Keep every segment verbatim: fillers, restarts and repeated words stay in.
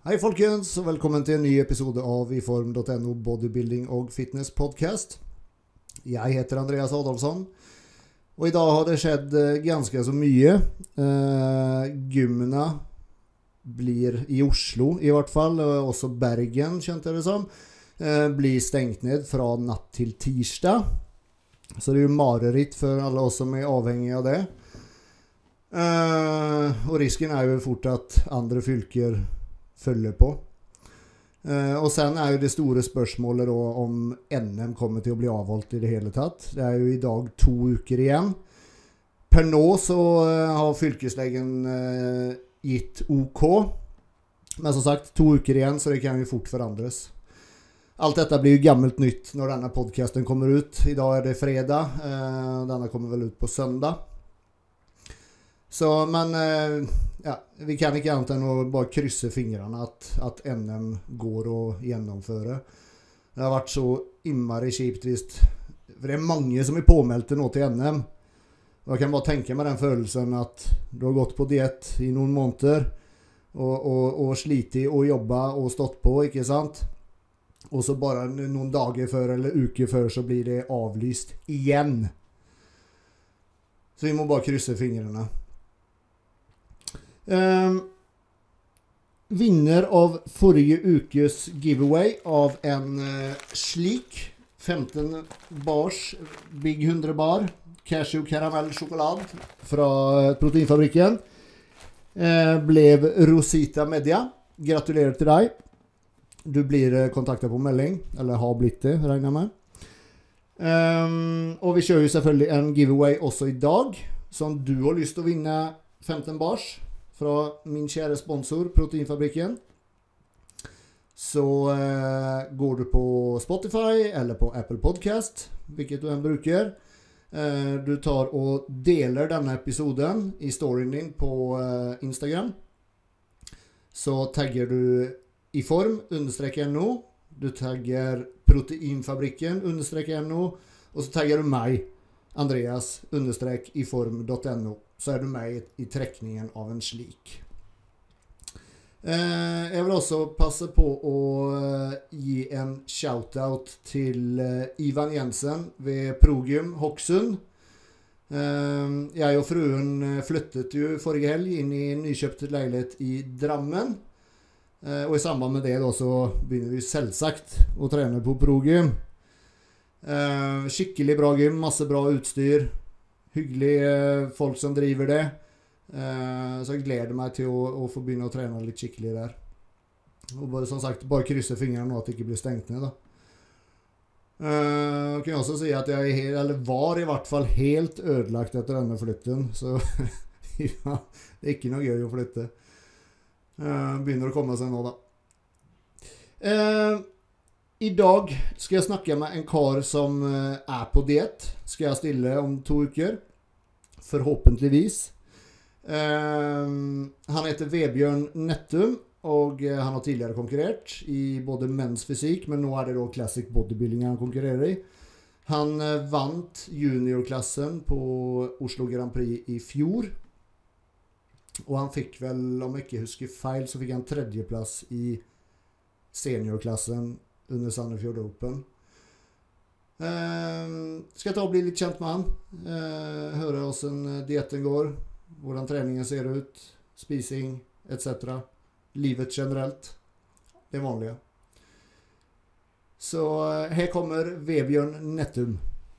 Hei folkens, og velkommen til en ny episode av iform punktum no bodybuilding og fitness podcast. Jeg heter Andreas Adolfsson, og i dag har det skjedd ganske så mye. Eh, gymmene blir i Oslo i hvert fall, og også Bergen, kjente jeg det som, eh, blir stengt ned fra natt til tirsdag. Så det er jo mareritt for alle oss som er avhengige av det. Eh, og risken er jo fort at andre fylker følger på. Uh, og sen er jo det store spørsmålet da, om N M kommer til å bli avholdt i det hele tatt. Det er jo i dag to uker igjen. Per nå så uh, har fylkeslegen uh, gitt OK. Men som sagt, to uker igjen, så det kan jo fort forandres. Alt dette blir jo gammelt nytt når denne podcasten kommer ut. I dag er det fredag. Uh, denne kommer vel ut på søndag. Så, men uh, ja, vi kan ikke annet enn å bare krysse fingrene at, at N M går å gjennomføre. Det har vært så immere kjipt visst. For det er mange som er påmeldte nå til N M. Og jeg kan bare tenke meg den følelsen at du har gått på diett i noen måneder og, og, og slitet og jobbet og stått på, ikke sant? Og så bare noen dager før eller uker før så blir det avlyst igjen. Så vi må bare krysse fingrene. Um, vinner av forrige ukes giveaway av en uh, slik femten bars Big hundre bar cashew caramel chokolad fra Proteinfabrikken uh, blev Rosita Media. Gratulerer til deg. Du blir uh, kontaktet på melding, eller har blitt det, regner jeg med. Um, og vi kjører jo selvfølgelig en giveaway også i dag, som du har lyst til å vinne femten bars fra min kjære sponsor, Proteinfabrikken. Så eh, går du på Spotify eller på Apple Podcast, hvilket du enn bruker. Eh, du tar og deler denne episoden i storyen din på eh, Instagram. Så tagger du iform understrek no. Du tagger Proteinfabrikken understrek no. Og så tagger du meg, Andreas understrek iform punktum no. Så er du med i, i trekningen av en slik. Eh, jeg vil også passe på å eh, gi en shoutout til eh, Ivan Jensen ved Progym Hokksund. Eh, jeg og fruen flyttet jo forrige helg inn i en nykjøpt leilighet i Drammen. Eh, og i samband med det da, så begynner vi selvsagt å trene på Progym. Eh, skikkelig bra gym, masse bra utstyr. Hyggelige folk som driver det. Uh, så jeg gleder meg til å, å få begynne å trene litt skikkelig der. Og bare som sagt, bare krysse fingrene nå at det ikke blir stengt ned da. Uh, jeg kan også si at jeg er, eller var i hvert fall helt ødelagt etter denne flytten. Så ja, det er ikke noe gøy å flytte. Uh, begynner å komme seg nå da. Uh, I dag skal jeg snakke med en kar som er på diett. Skal jeg stille om to uker. Forhåpentligvis. Um, han heter Vebjørn Nettum, og han har tidligere konkurrert i både menns fysik, men nå er det da classic bodybuilding han konkurrerer i. Han vant juniorklassen på Oslo Grand Prix i fjor. Og han fikk vel, om jeg ikke husker feil, så fikk han tredjeplass i seniorklassen under Sandefjord Open. Uh, skal jeg ta og bli litt kjent med han. Uh, høre hvordan dietten går, hvordan treningen ser ut, spising, et cetera. Livet generelt. Det vanlige. Så uh, her kommer Vebjørn Nettum.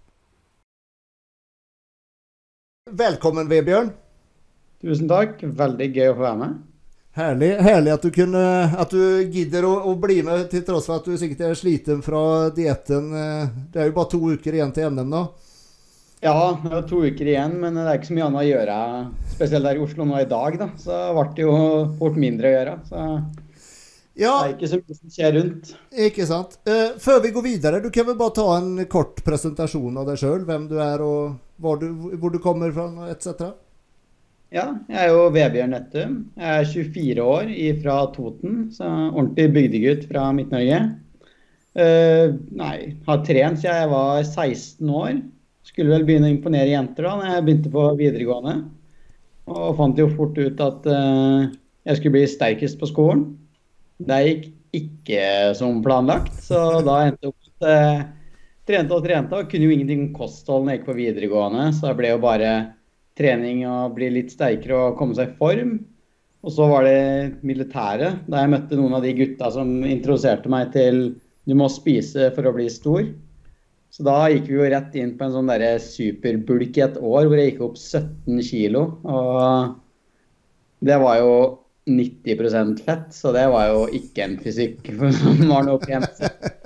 Velkommen, Vebjørn. Tusen takk. Veldig gøy å få være med. Herlig, herlig at du kunne, at du gidder å, å bli med til tross for at du sikkert er sliten fra dietten. Det er jo bare to uker igjen til N M nå. Ja, det er to uker igjen, men det er ikke så mye annet å gjøre, spesielt der i Oslo nå i dag da. Så ble det jo fort mindre å gjøre, så ja, det er ikke så mye som skjer rundt. Ikke sant. Uh, før vi går videre, du kan vel bare ta en kort presentasjon av deg selv, hvem du er og hvor du, hvor du kommer fra, et cetera. Ja, jeg er jo Vebjørn Nettum. Jeg er tjuefire år fra Toten, så ordentlig bygdegutt fra Midt-Norge. Uh, nei, har trent siden jeg var seksten år. Skulle vel begynne å imponere jenter da, når jeg begynte på videregående. Og fant jo fort ut at uh, jeg skulle bli sterkest på skolen. Det gikk ikke som planlagt, så da endte jeg opp eh, trente og trente, og kunne jo ingenting om kosthold når jeg gikk på videregående, så det ble jo bare trening og bli litt sterkere og komme seg i form. Og så var det militæret, da jeg møtte noen av de gutta som introduserte meg til du må spise for å bli stor. Så da gikk vi jo rett inn på en sånn der superbulk i et år, hvor jeg gikk opp sytten kilo. Og det var jo nitti prosent fett, så det var jo ikke en fysikk som var noe pent.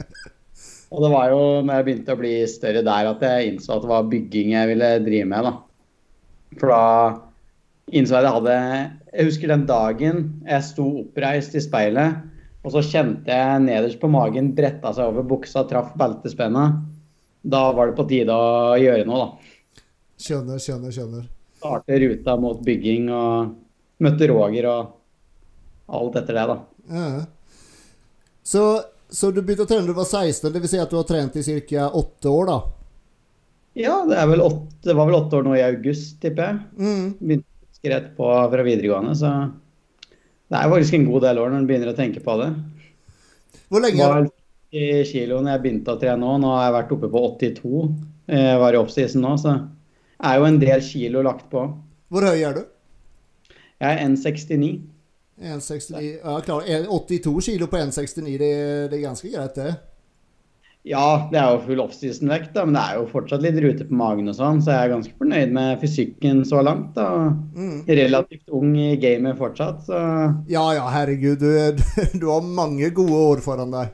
Og det var jo når jeg begynte å bli større der at jeg innså at det var bygging jeg ville drive med da. For da innså jeg at jeg hadde, jeg husker den dagen jeg sto oppreist i speilet, og så kjente jeg nederst på magen bretta seg over buksa, traff beltespennet. Da var det på tide å gjøre noe da. Skjønner, skjønner, skjønner. Starte ruta mot bygging og møtte Roger og alt etter det da. Ja. Så, så du begynte å trene da du var seksten, det vil si at du har trent i cirka åtte år da? Ja, det, er vel åtte, det var vel åtte år nå i august, tipper jeg. Mm. Begynte rett på fra videregående, så det er faktisk en god del år når du begynner å tenke på det. Hvor lenge? Det var i kilo når jeg begynte å trene nå, nå har jeg vært oppe på åttito, jeg var i oppsisen nå, så er jo en del kilo lagt på. Hvor høy er du? Jeg er en sekstini. en sekstini, ja klar, åttito kilo på en sekstini, det, det er ganske greit det. Ja, det er jo full off-season vekt da, men det er jo fortsatt litt rute på magen og sånn, så jeg er ganske fornøyd med fysikken så langt da. Mm. Relativt ung i gamet fortsatt, så... Ja, ja, herregud, du, du har mange gode år foran deg.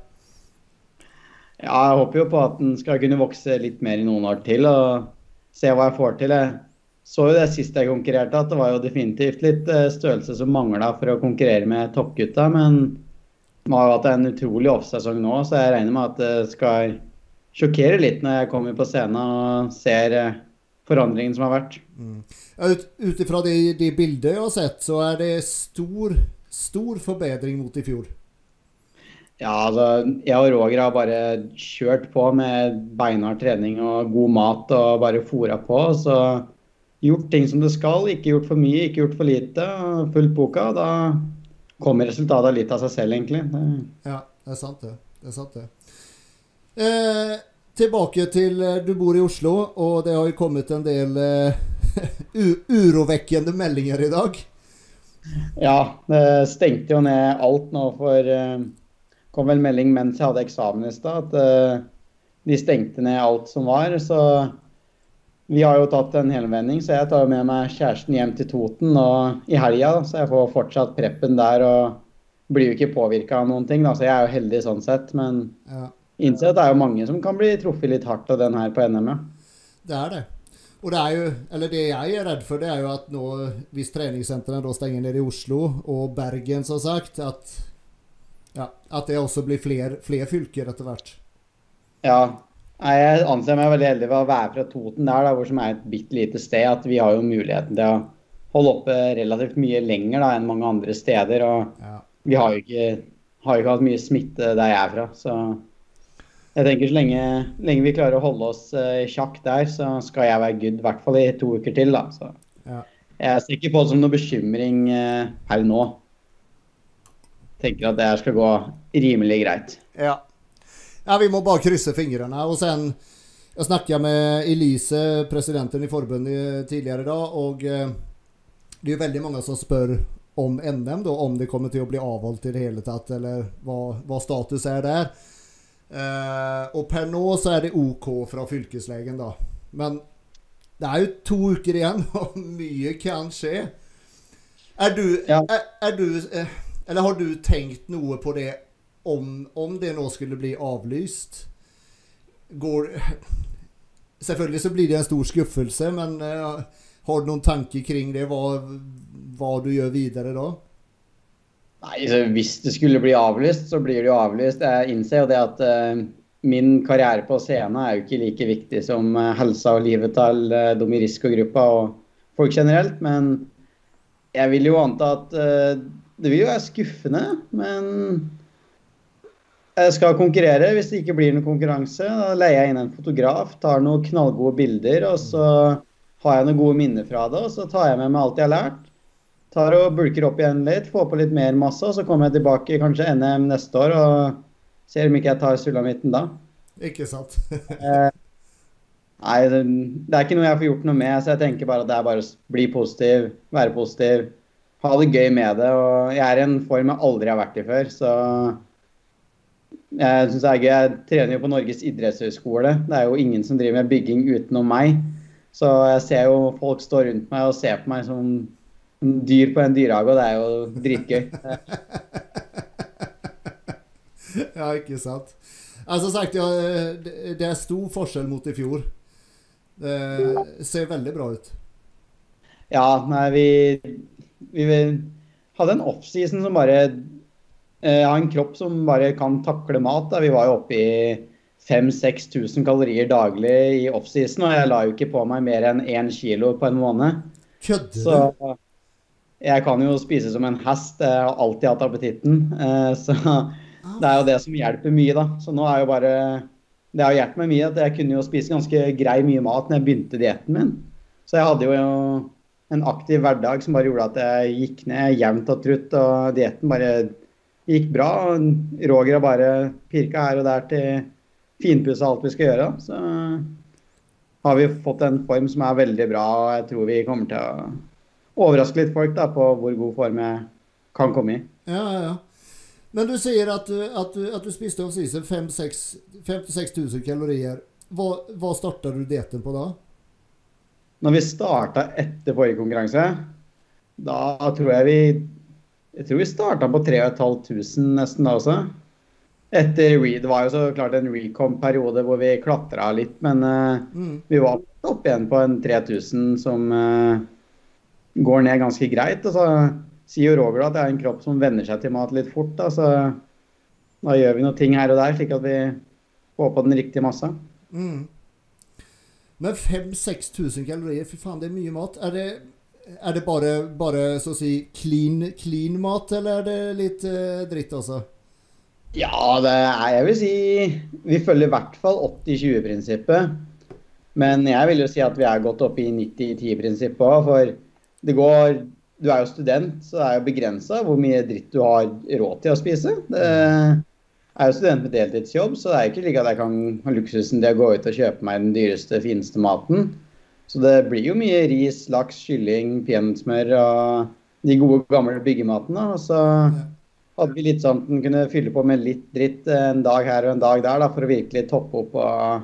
Ja, jeg håper jo på at den skal kunne vokse litt mer i noen år til, og se hva jeg får til. Jeg så jo det siste jeg konkurrerte, at det var jo definitivt litt størrelse som manglet for å konkurrere med toppgutta, men... Vi har jo hatt en utrolig off-sesong nå, så jeg regner med at det skal sjokkere litt når jeg kommer på scenen og ser forandringen som har vært. Mm. Ut, utifra de, de bilder jeg har sett, så er det stor, stor forbedring mot i fjor. Ja, altså, jeg og Roger har bare kjørt på med beinhard trening og god mat og bare foret på, så gjort ting som det skal, ikke gjort for mye, ikke gjort for lite, fullt boka, da... kommer resultatet litt av seg selv, egentlig. Ja, det er sant det. Det er sant det. Eh, tilbake til, du bor i Oslo, og det har jo kommet en del eh, urovekkende meldinger i dag. Ja, det stengte jo ned alt nå, for eh, kom vel melding mens jeg hadde eksamen i sted, at eh, de stengte ned alt som var, så... Vi har jo tatt en helvending, så jeg tar med meg kjæresten hjem til Toten og i helga, så jeg får fortsatt preppen der og blir jo ikke påvirket av noen ting, da, så jeg er jo heldig sånn sett, men ja. Innsett er jo mange som kan bli truffet litt hardt av den her på N M. Det er det. Og det er jo, eller det jeg er redd for, det er jo at nå, hvis treningssentrene da stenger ned i Oslo og Bergen, så sagt, at, ja, at det også blir flere, flere fylker etter hvert. Ja, jeg anser meg veldig heldig for å være fra Toten der, da, hvor som er et bitte lite sted, at vi har jo muligheten til å holde oppe relativt mye lenger da, enn mange andre steder, og ja. Vi har jo ikke, har jo ikke hatt mye smitte der jeg er fra, så jeg tenker så lenge, lenge vi klarer å holde oss i sjakk der, så skal jeg være good, i hvert fall i to uker til da, så ja. Jeg ser ikke på det som noe bekymring her nå. Jeg tenker at det her skal gå rimelig greit. Ja. Ja, vi må bare krysse fingrene. Og sen, jeg snakket med Elise, presidenten i forbundet tidligere da, og eh, det er veldig mange som spør om N M då, om det kommer til å bli avholdt i det hele tatt, eller hva, hva status er der. Eh, og per nå så er det OK fra fylkeslegen da. Men det er jo to uker igjen, og mye kan skje. Er du, ja. er, er du eh, eller har du tenkt noe på det Om, om det nå skulle bli avlyst, går, selvfølgelig så blir det en stor skuffelse, men uh, har du noen tanker kring det, hva, hva du gjør videre da? Nei, så hvis det skulle bli avlyst, så blir det jo avlyst. Jeg innser jo det at uh, min karriere på scenen er jo ikke like viktig som uh, helsa og livet til uh, de i risikogruppa og folk generelt, men jeg vil jo anta at uh, det vil jo være skuffende, men... Jeg skal konkurrere. Hvis det ikke blir noen konkurranse, da leier jeg inn en fotograf, tar noen knallgode bilder, og så har jeg noen gode minner fra det, og så tar jeg med meg alt jeg har lært, tar og bulker opp igjen litt, får på litt mer masse, og så kommer jeg tilbake kanskje N M neste år, og ser om ikke jeg tar sulamitten da. Ikke sant? eh, nei, det, det er ikke noe jeg får gjort noe med, så jeg tenker bare at det er bare å bli positiv, være positiv, ha det gøy med det, og jeg er i en form jeg aldri har vært i før, så jeg synes det er gøy. Jeg trener jo på Norges idrettshøyskole, det er jo ingen som driver med bygging utenom meg, så jeg ser jo folk stå rundt meg og ser på meg som en dyr på en dyrehage, og det er jo dritgøy. Ja, ikke sant. Altså sagt, ja, det er stor forskjell mot i fjor. Det ser veldig bra ut. Ja, nei, vi, vi hadde en off-season som bare eh, har en kropp som bare kan takle mat. Da. Vi var jo oppe i fem til seks tusen kalorier daglig i off-season, og jeg la jo ikke på meg mer enn én kilo på en måned. Kødder du? Så jeg kan jo spise som en hest, jeg har alltid hatt appetitten, eh, så det er jo det som hjelper mye da. Så nå er jo bare, det har hjulpet meg mye at jeg kunne jo spise ganske grei mye mat når jeg begynte dietten min. Så jeg hadde jo en aktiv hverdag som bare gjorde at jeg gikk ned jevnt og trutt, og dietten bare gikk bra. Roger har bare pirket her og der til finpusse alt vi skal gjøre. Så har vi fått en form som er veldig bra, og jeg tror vi kommer til å overraske litt folk da, på hvor god form jeg kan komme i. Ja, ja, ja. Men du sier at du, at du, at du spiste off-season fem til seks tusen kalorier. Hva, hva startet du dietten på da? Når vi startet etter forrige konkurranse, da tror jeg vi, jeg tror vi startet på tre og et halvt tusen nesten da også. Etter, det var jo så klart en recomp-periode hvor vi klatret litt, men uh, mm. vi var opp igjen på en tre tusen som uh, går ned ganske greit, og så sier jo Roger da at det er en kropp som venner seg til mat litt fort, da, så da gjør vi noen ting her og der, slik at vi får på den riktige massa. Mm. Men fem til seks tusen kalorier, for faen, det er mye mat. Er det, er det bare, bare så å si clean, clean mat, eller er det litt uh, dritt også? Ja, det er, jeg vil si, vi følger i hvert fall åtti tjue-prinsippet, men jeg vil jo si at vi er gått opp i nitti ti-prinsippet også, for det går... Du er jo student, så det er jo begrenset hvor mye dritt du har råd til å spise. Det er jo student med deltidsjobb, så det er ikke like at jeg kan ha luksusen til å gå ut og kjøpe meg den dyreste, fineste maten. Så det blir jo mye ris, laks, kylling, peanøttsmør og de gode gamle byggematene. Og så hadde vi litt sånn at den kunne fylle på med litt dritt en dag her og en dag der, da, for å virkelig toppe opp.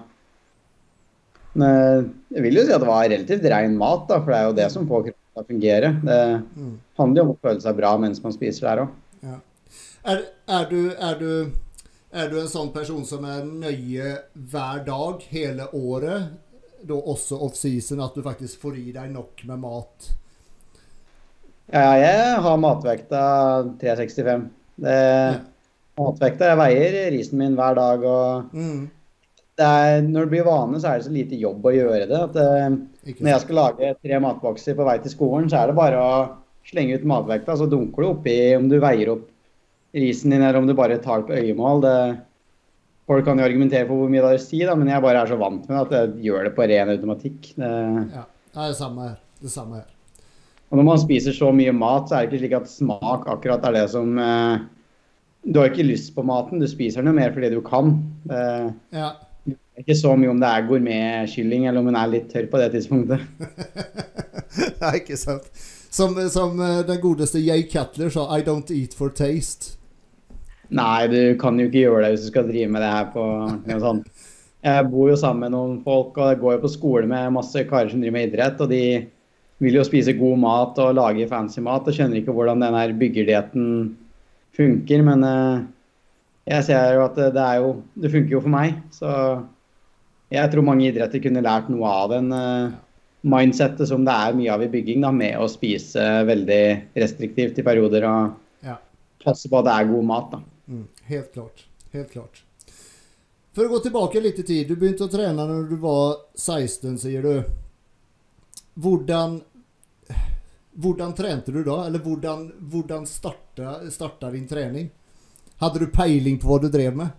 Og men jeg vil jo si at det var relativt ren mat, da, for det er jo det som får kroppen til å fungere. Det mm. handler jo om å føle seg bra mens man spiser der også. Ja. Er, er, du, er, du, er du en sånn person som er nøye hver dag, hele året, da også off-season, at du faktisk får i deg nok med mat? Ja, jeg har matvekta tre sekstifem. Det, ja. Matvekta, jeg veier risen min hver dag, og mm. det er, når det blir vane, så er det så lite jobb å gjøre det. At, uh, når jeg skal lage tre matbokser på vei til skolen, så er det bare å slenge ut matvekta, så dunker du oppi om du veier opp risen din, eller om du bare tar på øyemål. Det, folk kan jo argumentere for hvor mye det er å si, da, men jeg bare er så vant med at jeg gjør det på ren automatikk. Det, ja, det er det samme her. Det samme her. Og når man spiser så mye mat, så er det ikke slik at smak akkurat er det som... Uh, du har ikke lyst på maten, du spiser noe mer fordi du kan. Uh, ja. Ikke så mye om det er gourmet-kylling, eller om den er litt tørr på det tidspunktet. Nei, ikke sant. Som, som den godeste Jay Cutler sa, I don't eat for taste. Nei, du kan jo ikke gjøre det hvis du skal drive med det her på noe sånt. Jeg bor jo sammen med noen folk, og jeg går jo på skole med masse karer som driver med idrett, og de vil jo spise god mat og lage fancy mat, og skjønner ikke hvordan den her byggerdietten funker, men... Uh, Jeg ser jo at det, er jo, det funker jo for meg, så jeg tror mange idretter kunne lært noe av den uh, mindsetet som det er mye av i bygging, da, med å spise veldig restriktivt i perioder og ja. Passe på at det er god mat. Da. Mm, helt klart, helt klart. For å gå tilbake litt i tid, du begynte å trene når du var seksten, sier du. Hvordan, hvordan trente du da? Eller hvordan, hvordan startet, startet din trening? Hadde du peiling på hva du drev med?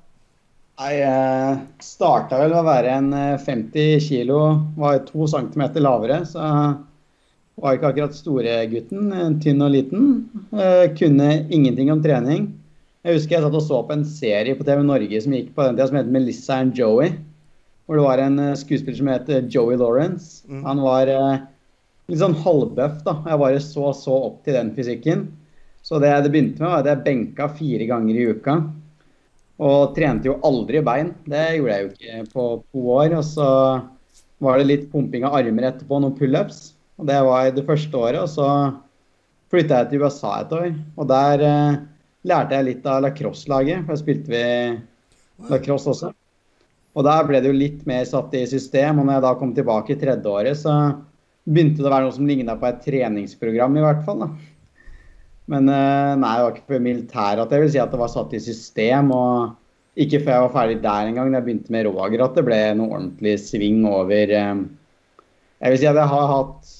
Jeg startet vel å være en femti kilo, var to centimeter lavere, så var ikke akkurat store gutten, tynn og liten. Eh, kunne ingenting om trening. Jeg husker jeg satt og så på en serie på T V Norge som gikk på den tiden som heter Melissa and Joey. Hvor det var en eh, skuespiller som heter Joey Lawrence. Mm. Han var eh, litt sånn halvbøff da. Jeg bare så så opp til den fysikken. Så det det begynte med var at jeg benka fire ganger i uka. Og trente jo aldri bein. Det gjorde jeg jo ikke på to år. Og så var det litt pumping av armer etterpå, noen pull-ups. Og det var det første året. Og så flyttet jeg til U S A et år. Og der eh, lærte jeg litt av lacrosse-laget. For jeg spilte vi lacrosse også. Og der ble det jo litt mer satt i system. Og når jeg da kom tilbake i tredje året, så begynte det å være noe som lignet på et treningsprogram i hvert fall da. Men eh, nei, det var ikke for militær at jeg vil si at det var satt i system, og ikke før jeg var ferdig der en gang, da jeg begynte med Roger, at det ble noe ordentlig sving over. Eh, jeg vil si at jeg har hatt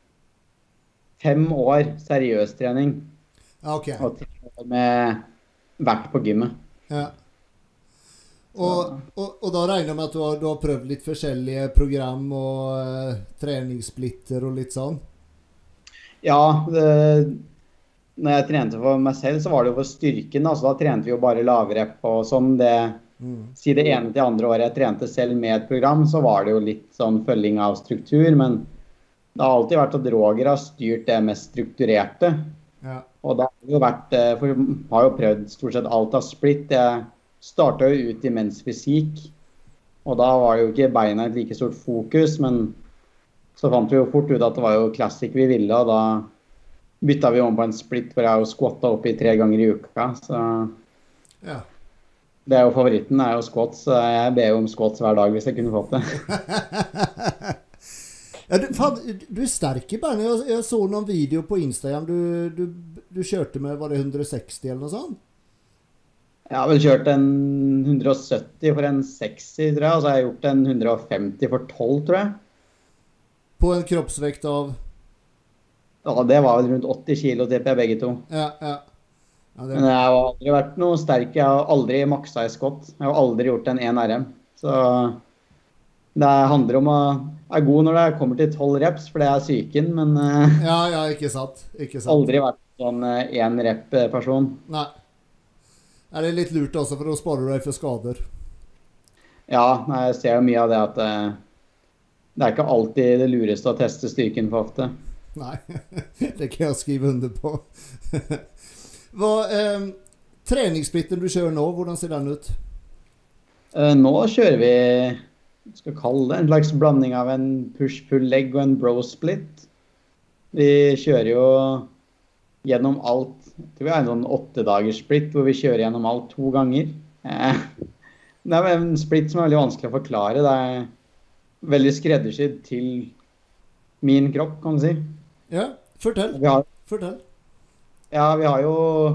fem år seriøs trening, Ok. og tre år med vært på gymmet. Ja. Og, og, og da regner jeg med at du har, du har prøvd litt forskjellige program og eh, treningssplitter og litt sånn? Ja, det, når jeg trente for meg selv, så var det jo for styrken, altså da trente vi jo bare lavrep og sånn. Det, mm. Si det ene til andre året jeg trente selv med et program, så var det jo litt sånn følging av struktur, men det har alltid vært at Roger har styrt det mest strukturerte. Ja. Og da har jo vært, for jeg har jo prøvd stort sett alt av splitt. Jeg startet jo ut i mensfysik, og da var det jo ikke beina et like stort fokus, men så fant vi jo fort ut at det var jo classic vi ville, og da byttet vi om på en split hvor jeg jo squattet opp i tre ganger i uka, så ja. Det er jo favoritten, er jo squats, så jeg ber jo om squats hver dag hvis jeg kunne fått det. Ja, du, fan, du er sterk i beina. Jeg, jeg så noen video på Instagram, du, du, du kjørte med, var det hundre seksti eller noe sånt? Jeg har vel kjørt en hundre sytti for en seksti, tror jeg, og så har jeg gjort en hundre femti for tolv, tror jeg. På en kroppsvekt av? Ja, det var vel rundt åtti kilo, tipper jeg, begge to. Ja, ja. Ja det... Men jeg har aldri vært noe sterk, jeg har aldri maksa i skott. Jeg har aldri gjort en en R M. Så det handler om å være god når det kommer til tolv reps, for det er psyken, men ja, ja, ikke sant. Ikke sant. Aldri vært sånn en rep person. Nei. Er det litt lurt også for å spare deg for skader? Ja, jeg ser jo mye av det at det, det er ikke alltid det lureste å teste styrken for ofte. Nei, det kan jeg skrive under på. Hva, eh, treningssplitten du kjører nå, hvordan ser den ut? Eh, nå kjører vi, skal kalle det, en slags blanding av en push-pull-leg og en bro-split. Vi kjører jo gjennom alt. Jeg tror vi har en sånn åtte dagers split hvor vi kjører gjennom alt to ganger. Eh, det er en split som er veldig vanskelig å forklare. Det er veldig skreddersydd til min kropp, kan du si. Ja, fortell. Vi har, fortell. Ja, vi har jo...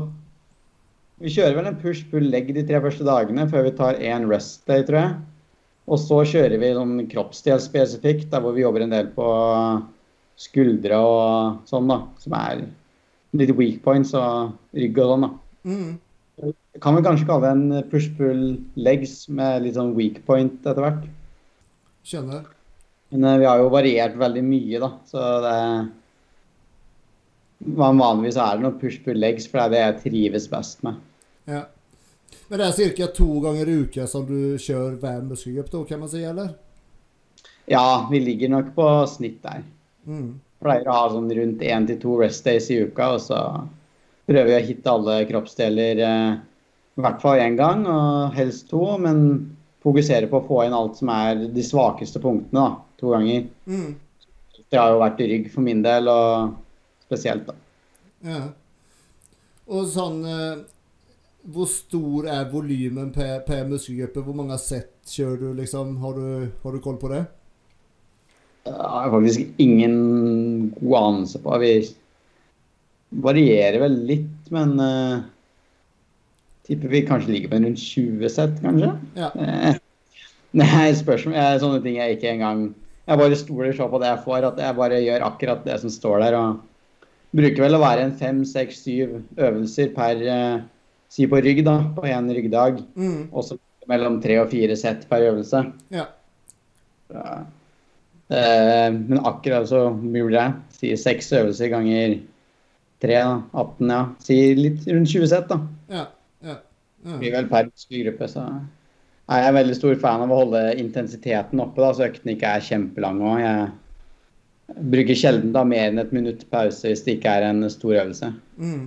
Vi kjører vel en push-pull-leg de tre første dagene før vi tar en rest day, tror jeg. Og så kjører vi sånn kroppsdel spesifikt, der hvor vi jobber en del på skuldre og sånn da, som er litt weak points og rygg og sånn da. Mm. Kan vi kanskje kalle det en push-pull legs med litt sånn weak point etter hvert. Skjønner. Men uh, vi har jo variert veldig mye da, så det vanligvis er det noe push-pull legs, for det er det jeg trives best med. Ja. Men det er cirka to ganger i uka som du kjører hver muskelgrupp da, kan man si, eller? Ja, vi ligger nok på snitt der. Mm. Pleier å ha sånn rundt en til to rest days i uka, og så prøver vi å hitte alle kroppsdeler eh, i hvert fall en gang, og helst to, men fokusere på å få inn alt som er de svakeste punktene da, to ganger. Mm. Det har jo vært rygg for min del, og spesielt da. Ja. Og sånn, eh, hvor stor er volymen per, per muskelgruppe? Hvor mange sett kjører du liksom? Har du, har du koll på det? Jeg har faktisk ingen god anelse på. Vi varierer vel litt, men uh, tipper vi kanskje ligger på en rundt tjue sett, kanskje? Ja. Uh, nei, spørsmål, jeg, sånne ting jeg ikke engang... Jeg bare stoler så på det jeg får, at jeg bare gjør akkurat det som står der, og bruker vel å være en fem, seks, syv øvelser per, uh, si på rygg da, på en ryggdag, mm. og så mellom tre og fire sett per øvelse. Ja. Så, Eh, men akkurat så blir det, sier seks øvelser ganger tre, da, atten, ja. Sier litt rundt tjue sett, da. Ja, ja, ja. Det blir vel per muskelgruppe, så jeg er veldig stor fan av å holde intensiteten oppe, da, så økten ikke er kjempelang også. Jeg bruker sjelden da mer enn et minutt pause hvis det ikke er en stor øvelse. Mm.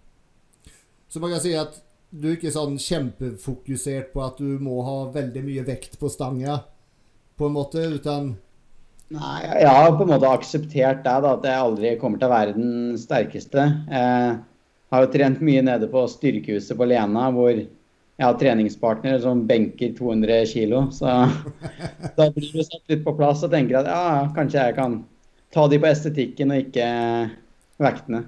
Så man kan si at du er ikke sånn kjempefokusert på at du må ha veldig mye vekt på stanga, på en måte, utan... Nei, jeg har på en måte akseptert det, da, at jeg aldri kommer til å være den sterkeste. Jeg har jo trent mye nede på styrkehuset på Lena, hvor jeg har treningspartnere som benker to hundre kilo, så da blir du satt litt på plass og tenker at ja, kanskje jeg kan ta de på estetikken og ikke vektene.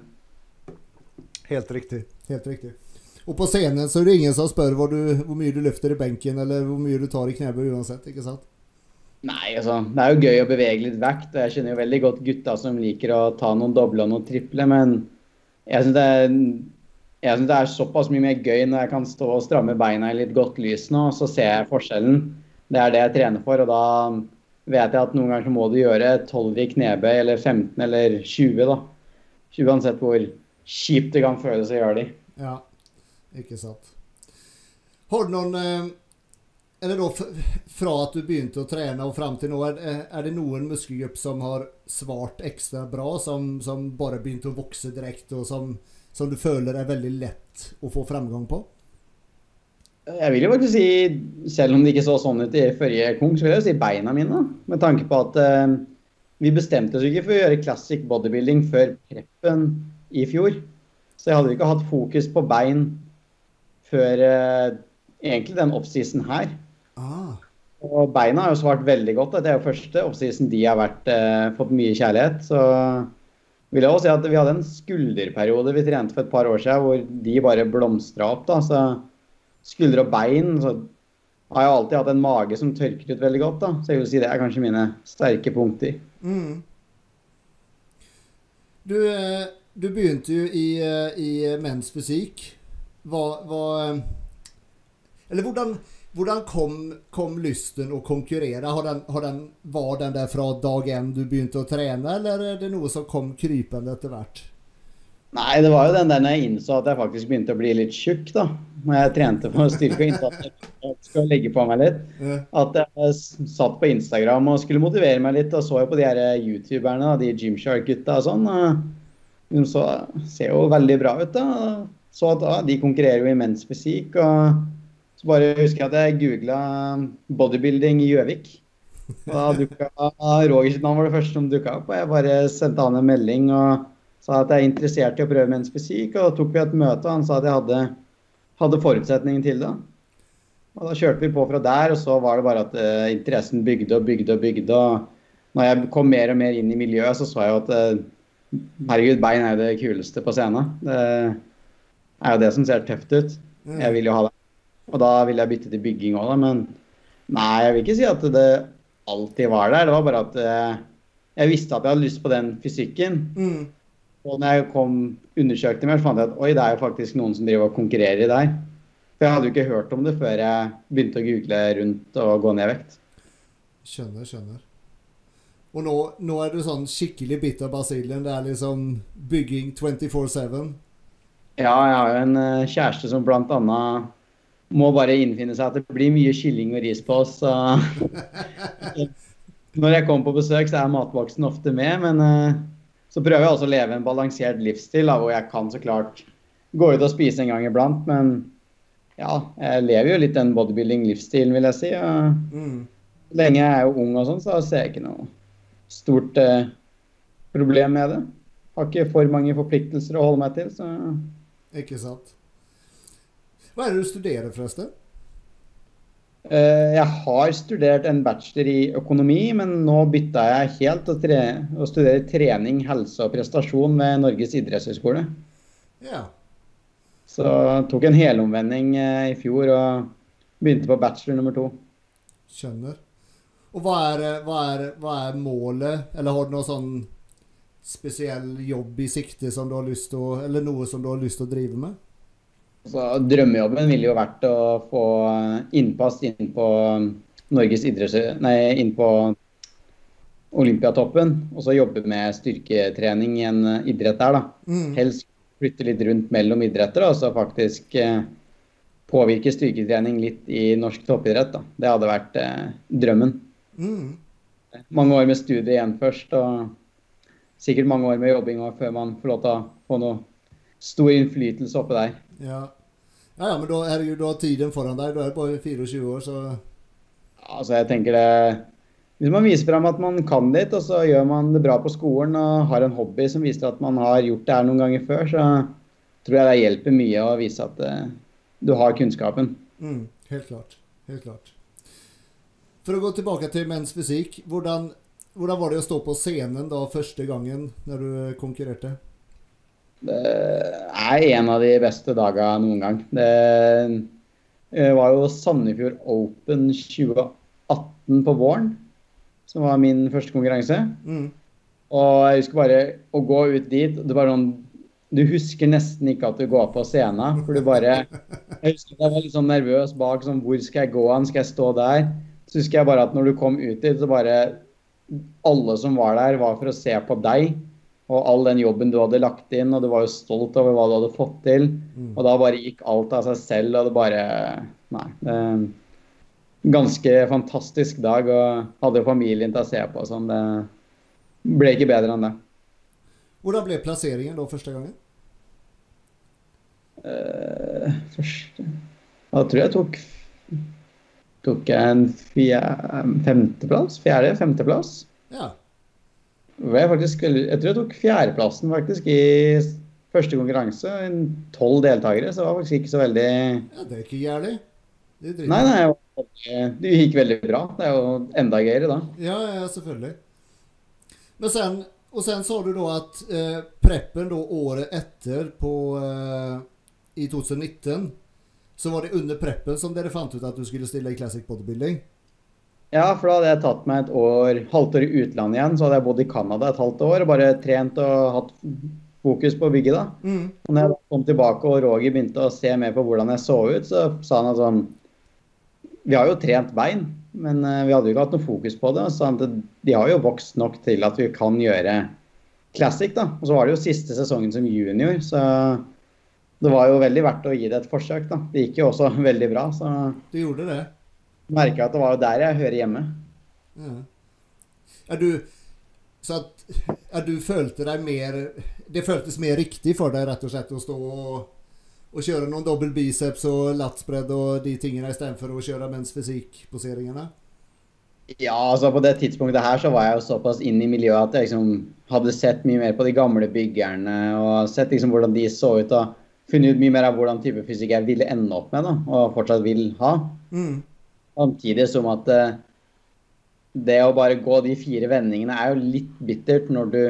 Helt riktig, helt riktig. Og på scenen så er det ingen som spør hvor, du, hvor mye du løfter i benken, eller hvor mye du tar i knebøy uansett, ikke sant? Nei, altså, det er jo gøy å bevege litt vekt, og jeg kjenner jo veldig godt gutta som liker å ta noen doble og noen triple, men jeg synes det er, jeg synes det er såpass mye mer gøy når jeg kan stå og stramme beina i litt godt lys nå, og så ser jeg forskjellen. Det er det jeg trener for, og da vet jeg at noen ganger så må du gjøre tolv i knebøy, eller femten, eller tjue da. Uansett hvor kjipt det kan føles å gjøre de. Ja, ikke sant. Har du noen... Eh... Eller da, fra at du begynte å trene og frem til nå, er, er det noen muskelgrupp som har svart ekstra bra, som, som bare begynte å vokse direkte, og som, som du føler er veldig lett å få fremgang på? Jeg vil jo faktisk si, selv om det ikke så sånn ut i forrige kong, så vil jeg jo si beina mine, med tanke på at eh, vi bestemte oss ikke for å gjøre classic bodybuilding før preppen i fjor. Så jeg hadde jo ikke hatt fokus på bein før eh, egentlig den off-season her. Ah. Og beina har jo svart veldig godt. Det er jo første off-season de har vært, eh, fått mye kjærlighet. Så vil jeg også si at vi hadde en skulderperiode vi trente for et par år siden, hvor de bare blomstret opp. Da. Så skulder og bein, så har jeg alltid hatt en mage som tørker ut veldig godt. Da. Så jeg vil si det er kanskje mine sterke punkter. Mm. Du, du begynte jo i, i Men's Fysikk. Hva, hva, eller hvordan... Hvordan kom, kom lysten å konkurrere? Har den, har den, var den der fra dag en du begynte å trene, eller er det noe som kom krypende etter hvert? Nei, det var jo den der når jeg innså at jeg faktisk begynte å bli litt tjukk da. Når jeg trente for styrke og innsats, jeg skulle legge på meg litt. Ja. At jeg satt på Instagram og skulle motivere meg litt, og så jo på de her YouTuberne, de Gymshark-gutta og sånn. Og de så, ser jo veldig bra ut da. Så at da, de konkurrerer jo i Men's Fysikk, og så bare husker jeg at jeg googlet bodybuilding i Gjøvik. Og da dukket Roger sitt navn var det første som dukket opp, og jeg bare sendte han en melding og sa at jeg er interessert i å prøve Men's Fysikk, og da tok vi et møte, og han sa at jeg hadde, hadde forutsetningen til det. Og da kjørte vi på fra der, og så var det bare at uh, interessen bygde og bygde og bygde, og når jeg kom mer og mer inn i miljøet, så så jeg at uh, herregud, bein er det kuleste på scenen. Det er jo det som ser tøft ut. Jeg vil jo ha det. Og da ville jeg bytte til bygging også, da, men nei, jeg vil ikke si at det alltid var der. Det var bare at uh, jeg visste at jeg hadde lyst på den fysikken. Mm. Og når jeg kom undersøkte meg, så fant jeg at oi, det er jo faktisk noen som driver og konkurrerer i der. For jeg hadde jo ikke hørt om det før jeg begynte å google rundt og gå ned i vekt. Skjønner, skjønner. Og nå, nå er du sånn skikkelig bitter basillen. Det er liksom bygging twenty-four seven. Ja, jeg har jo en uh, kjæreste som blant annet må bare innfinne seg at det blir mye kylling og ris på oss. Så når jeg kommer på besøk, så er matboksen ofte med, men uh, så prøver jeg også å leve en balansert livsstil, da, hvor jeg kan så klart gå ut og spise en gang iblant, men ja, jeg lever jo litt den bodybuilding-livsstilen, vil jeg si. Og mm. lenge jeg er jo ung og sånn, så ser jeg ikke noe stort uh, problem med det. Har ikke for mange forpliktelser å holde meg til, så... Ikke sant. Hva er det du studerer forresten? Uh, jeg har studert en bachelor i økonomi, men nå bytta jeg helt til tre å studere trening, helse og prestasjon ved Norges idrettshøyskole. Ja. Så jeg tok en helomvending uh, i fjor og begynte på bachelor nummer to. Skjønner. Og hva er, hva er, hva er målet? Eller har du noe sånn spesiell jobb i sikte som du har lyst til å, eller noe som du har lyst til å drive med? Så drømmejobben ville jo vært å få innpass inn på Norges idretts... Nei, inn på Olympiatoppen, og så jobbe med styrketrening i en eh, idrett der, da. Mm. Helst flytte litt rundt mellom idretter, og så faktisk eh, påvirke styrketrening litt i norsk toppidrett, da. Det hadde vært eh, drømmen. Mm. Mange år med studie igjen først, og sikkert mange år med jobbing også, før man får lov til å få noe stor innflytelse oppe der. Ja. Ja, ja, men da er det jo, du har tiden foran deg. Du er bare tjuefire år, så... Altså, jeg tenker det... Hvis man viser frem at man kan litt, og så gjør man det bra på skolen, og har en hobby som viser at man har gjort det her noen ganger før, så tror jeg det hjelper mye å vise at eh, du har kunnskapen. Mm, helt klart. Helt klart. For å gå tilbake til menns fysikk, hvordan, hvordan var det å stå på scenen da første gangen når du konkurrerte? Det er en av de beste dagene noen gang. Det var jo Sandefjord Open tjue atten på våren, som var min første konkurranse. Mm. Og jeg husker bare å gå ut dit, det var sånn, du husker nesten ikke at du går på scenen, for du bare, jeg husker at jeg var litt sånn nervøs bak, sånn, hvor skal jeg gå an, skal jeg stå der? Så husker jeg bare at når du kom ut dit, så bare alle som var der var for å se på deg, og all den jobben du hadde lagt inn, og du var jo stolt over hva du hadde fått til, mm. og da bare gikk alt av seg selv, og det bare, nei, det er en ganske fantastisk dag, og hadde familien til å se på, sånn, det ble ikke bedre enn det. Hvordan ble plasseringen da første gangen? Uh, første, da tror jeg tok tok jeg en fjerde, femteplass, fjerde, femteplass. Ja. Jeg, faktisk, jeg tror jeg tok fjerdeplassen faktisk i første konkurranse, tolv deltakere, så det var faktisk ikke så veldig... Ja, det er ikke gærlig. Det er nei, nei, det gikk veldig bra. Det er jo enda gøyere da. Ja, ja, selvfølgelig. Men sen, og sen sa du da at eh, preppen da året etter på, eh, i tjue nitten, så var det under preppen som dere fant ut at du skulle stille i Classic Bodybuilding? Ja, for da hadde jeg tatt meg et år, halvt år i utlandet igjen, så hadde jeg bodd i Canada et halvt år, og bare trent og hatt fokus på bygget da. Mm. Og når jeg kom tilbake og Roger begynte å se mer på hvordan jeg så ut, så sa han at sånn, vi har jo trent bein, men vi hadde jo ikke hatt noe fokus på det, og så sa han at de har jo vokst nok til at vi kan gjøre Classic da. Og så var det jo siste sesongen som junior, så... Det var jo veldig verdt å gi det et forsøk da. Det gikk jo også veldig bra, så... Du gjorde det? Jeg merket at det var jo der jeg hører hjemme. Ja. Er du... Så at, er du følte deg mer... Det føltes mer riktig for deg rett og slett å stå og, og kjøre noen dobbel biceps og latsbredd og de tingene i stedet for å kjøre menns fysikk-poseringene? Ja, altså på det tidspunktet her så var jeg jo såpass inn i miljøet at jeg liksom hadde sett mye mer på de gamle byggerne og sett liksom hvordan de så ut og funnet ut mye mer av hvordan type fysikk jeg ville ende opp med da, og fortsatt vil ha. Mm. Samtidig som at uh, det å bare gå de fire vendingene er jo litt bittert når du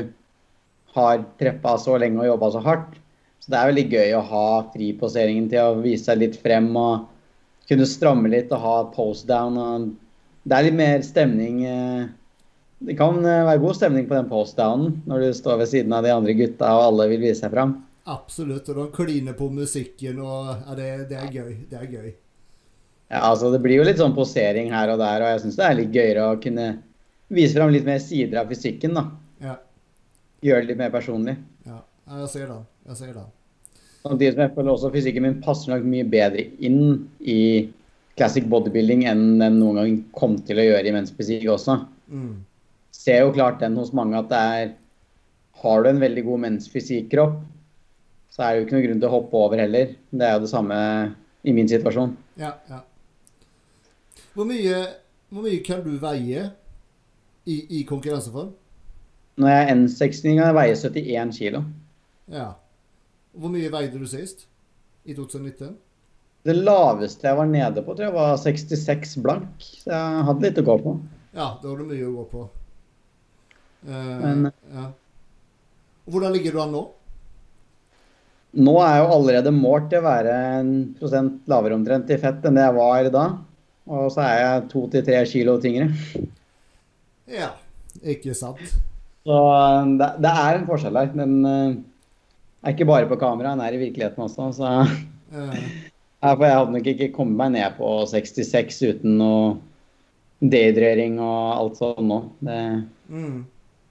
har treppet så lenge og jobbet så hardt. Så det er veldig gøy å ha friposeringen til å vise seg litt frem og kunne stramme litt og ha post down. Og det er litt mer stemning. Uh, det kan uh, være god stemning på den post downen når du står ved siden av de andre gutta og alle vil vise seg frem. Absolutt, og de kliner på musikken, og ja, det, det er gøy, det er gøy. Ja, altså det blir jo litt sånn posering her og der, og jeg synes det er litt gøyere å kunne vise frem litt mer sider av fysikken da. Ja. Gjøre det litt mer personlig. Ja, jeg ser det, jeg ser det. Samtidig som jeg føler også fysikken min passer nok mye bedre inn i classic bodybuilding enn den noen gang kom til å gjøre i mensfysikk også. Mm. Ser jo klart den hos mange at det er, har du en veldig god mensfysikkropp, så er det jo ikke noen grunn til å hoppe over heller. Det er jo det samme i min situasjon. Ja, ja. Hvor mye, hvor mye kan du veie i, i konkurranseform? Når jeg er en seksti, kan jeg veie syttien kilo. Ja. Hvor mye veide du sist? I tjue nitten? Det laveste jeg var nede på, tror jeg, var sekstiseks blank. Så jeg hadde litt å gå på. Ja, da har du mye å gå på. Uh, Men, ja. Og hvordan ligger du an nå? Nå er jeg jo allerede målt til å være en prosent lavere omtrent i fett enn det jeg var da. Og så er jeg to til tre kilo tyngre. Ja, ikke sant. Så det, det er en forskjell her. Den er ikke bare på kamera, den er i virkeligheten også. Så ja. For jeg hadde nok ikke kommet meg ned på sekstiseks uten noe dehydrering og alt sånt nå. Det, Mm.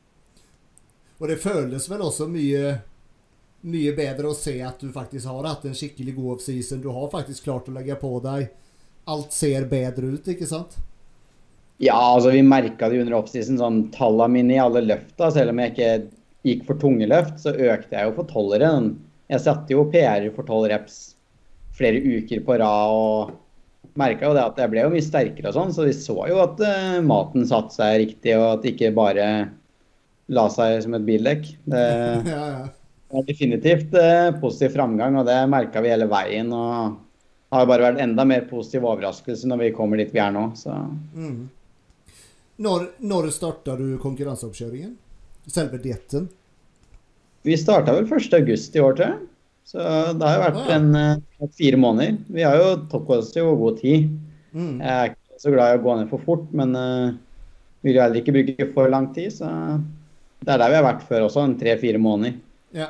Og det føles vel også mye mye bedre å se at du faktisk har hatt en skikkelig god off-season. Du har faktisk klart å legge på deg. Alt ser bedre ut, ikke sant? Ja, altså vi merket det under off-season, sånn tallene mine i alle løfta, selv om jeg ikke gikk for tunge løft, så økte jeg jo for tolvere. Jeg satte jo P R for tolv reps flere uker på rad, og merket jo det at jeg ble jo mye sterkere og sånn, så vi så jo at uh, maten satte seg riktig, og at det ikke bare la seg som et bildekk. Det... ja, ja. Det er definitivt eh, positiv framgang, og det merket vi hele veien, og har bare vært enda mer positiv overraskelse når vi kommer dit vi er nå. Så. Mm. Når, når startet du konkurranseoppkjøringen? Selve dietten? Vi startet vel første august i år, tror jeg. Så det har jo vært ah, ja. en, en fire måneder. Vi har jo toppkvalitet og god tid. Mm. Jeg er ikke så glad i å gå ned for fort, men uh, vil jo heller ikke bruke for lang tid, så det er der vi har vært før også, en tre-fire måneder. Ja.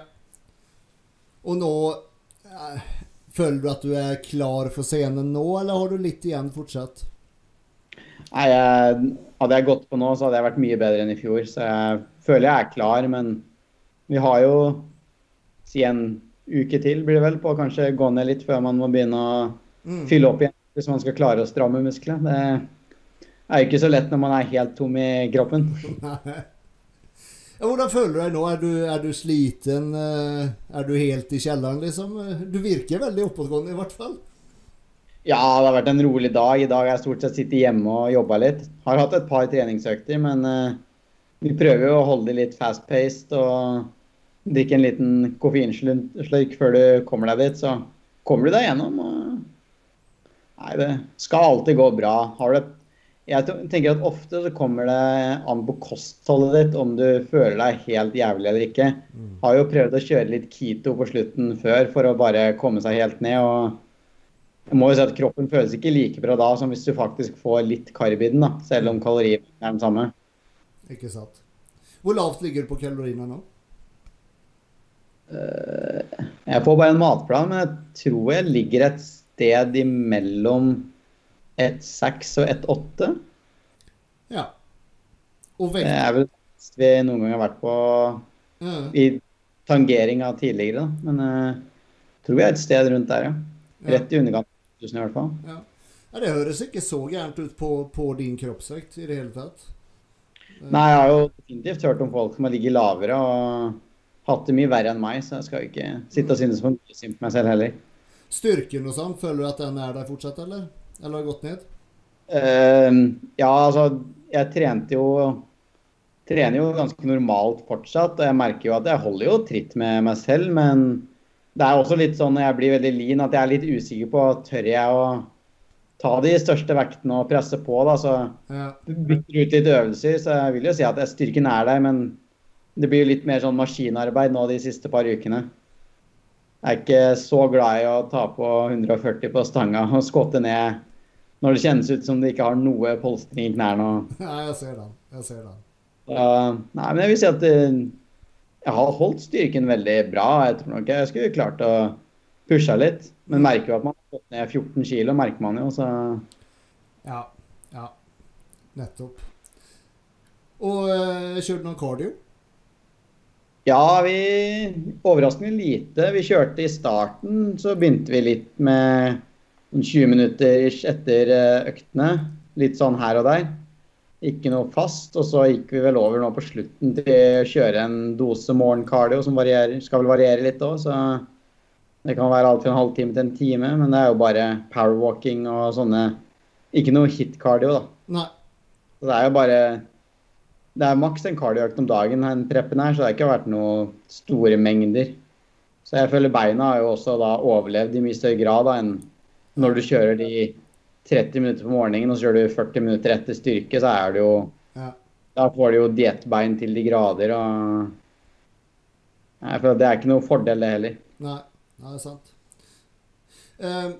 Og nå, eh, føler du at du er klar for scenen nå, eller har du litt igjen fortsatt? Nei, jeg, hadde jeg gått på nå, så hadde jeg vært mye bedre enn i fjor, så jeg føler jeg er klar, men vi har jo si en uke til, blir det vel, på å kanskje gå ned litt før man må begynne å mm. fylle opp igjen, hvis man skal klare å stramme muskler. Det er jo ikke så lett når man er helt tom i kroppen. Nei. Ja, hvordan føler du deg nå? Er du, er du sliten? Er du helt i kjelleren, liksom? Du virker veldig oppåtgående i hvert fall. Ja, det har vært en rolig dag. I dag har jeg stort sett sittet hjemme og jobbet litt. Har hatt et par treningsøkter, men uh, vi prøver jo å holde det litt fast-paced og drikke en liten koffeinslurk før du kommer deg dit, så kommer du deg gjennom. Og... Nei, det skal alltid gå bra. Har du et Jeg tenker at ofte så kommer det an på kostholdet ditt om du føler deg helt jævlig eller ikke. Mm. Har jo prøvd å kjøre litt keto på slutten før for å bare komme seg helt ned, og jeg må jo si at kroppen føles ikke like bra da som hvis du faktisk får litt karb i den da, selv om kaloriene er den samme. Ikke sant. Hvor lavt ligger du på kaloriene nå? Uh, jeg får bare en matplan, men jeg tror jeg ligger et sted imellom ett seks og ett åtte. Ja. Og vekt? Det er vel vi noen gang har vært på ja. I tangering av tidligere, da. Men jeg uh, tror vi er et sted rundt der, ja. Rett i underkant tusen i hvert fall. Ja. Ja, det høres ikke så gærent ut på, på din kroppsvekt i det hele tatt. Nei, jeg har jo definitivt hørt om folk som har ligget lavere og hatt det mye verre enn meg, så jeg skal ikke sitte og synes på mye synd på meg selv heller. Styrken og sånn, føler du at den er der fortsatt, eller? Eller har gått ned? Uh, ja, altså, jeg trente jo, trener jo ganske normalt fortsatt, og jeg merker jo at jeg holder jo tritt med meg selv, men det er også litt sånn når jeg blir veldig lean, at jeg er litt usikker på, tør jeg å ta de største vektene og presse på, da, så ja. Bytter ut litt øvelser, så jeg vil jo si at styrken er der, men det blir jo litt mer sånn maskinarbeid nå de siste par ukene. Jeg er ikke så glad i å ta på hundre og førti på stanga og skåtte ned når det kjennes ut som det ikke har noe polstring i knærne. Nei, jeg ser den. Jeg ser den. Uh, nei, men jeg vil si at uh, jeg har holdt styrken veldig bra. Jeg tror nok jeg skulle klart å pushe litt, men merker jo at man har gått ned fjorten kilo, merker man jo, så... Ja, ja, nettopp. Og uh, kjørte noen cardio? Ja, vi overraskende lite. Vi kjørte i starten, så begynte vi litt med tjue minutter etter øktene. Litt sånn her og der. Ikke noe fast, og så gikk vi vel over nå på slutten til å kjøre en dose morgenkardio som varierer, skal vel variere litt også, så det kan være alt fra en halvtime til en time, men det er jo bare powerwalking og sånne, ikke noe hit-kardio da. Nei. Så det er jo bare... Det er maks en kardioøkt om dagen, den preppen her, så det har ikke vært noe store mengder. Så jeg føler beina har jo også da overlevd i mye større grad da, enn når du kjører de tretti minutter på morgenen, og så kjører du førti minutter etter styrke, så er det jo... Ja. Da får du jo diettbein til de grader, og... Jeg føler at det er ikke noe fordel det heller. Nei, det er sant. Um,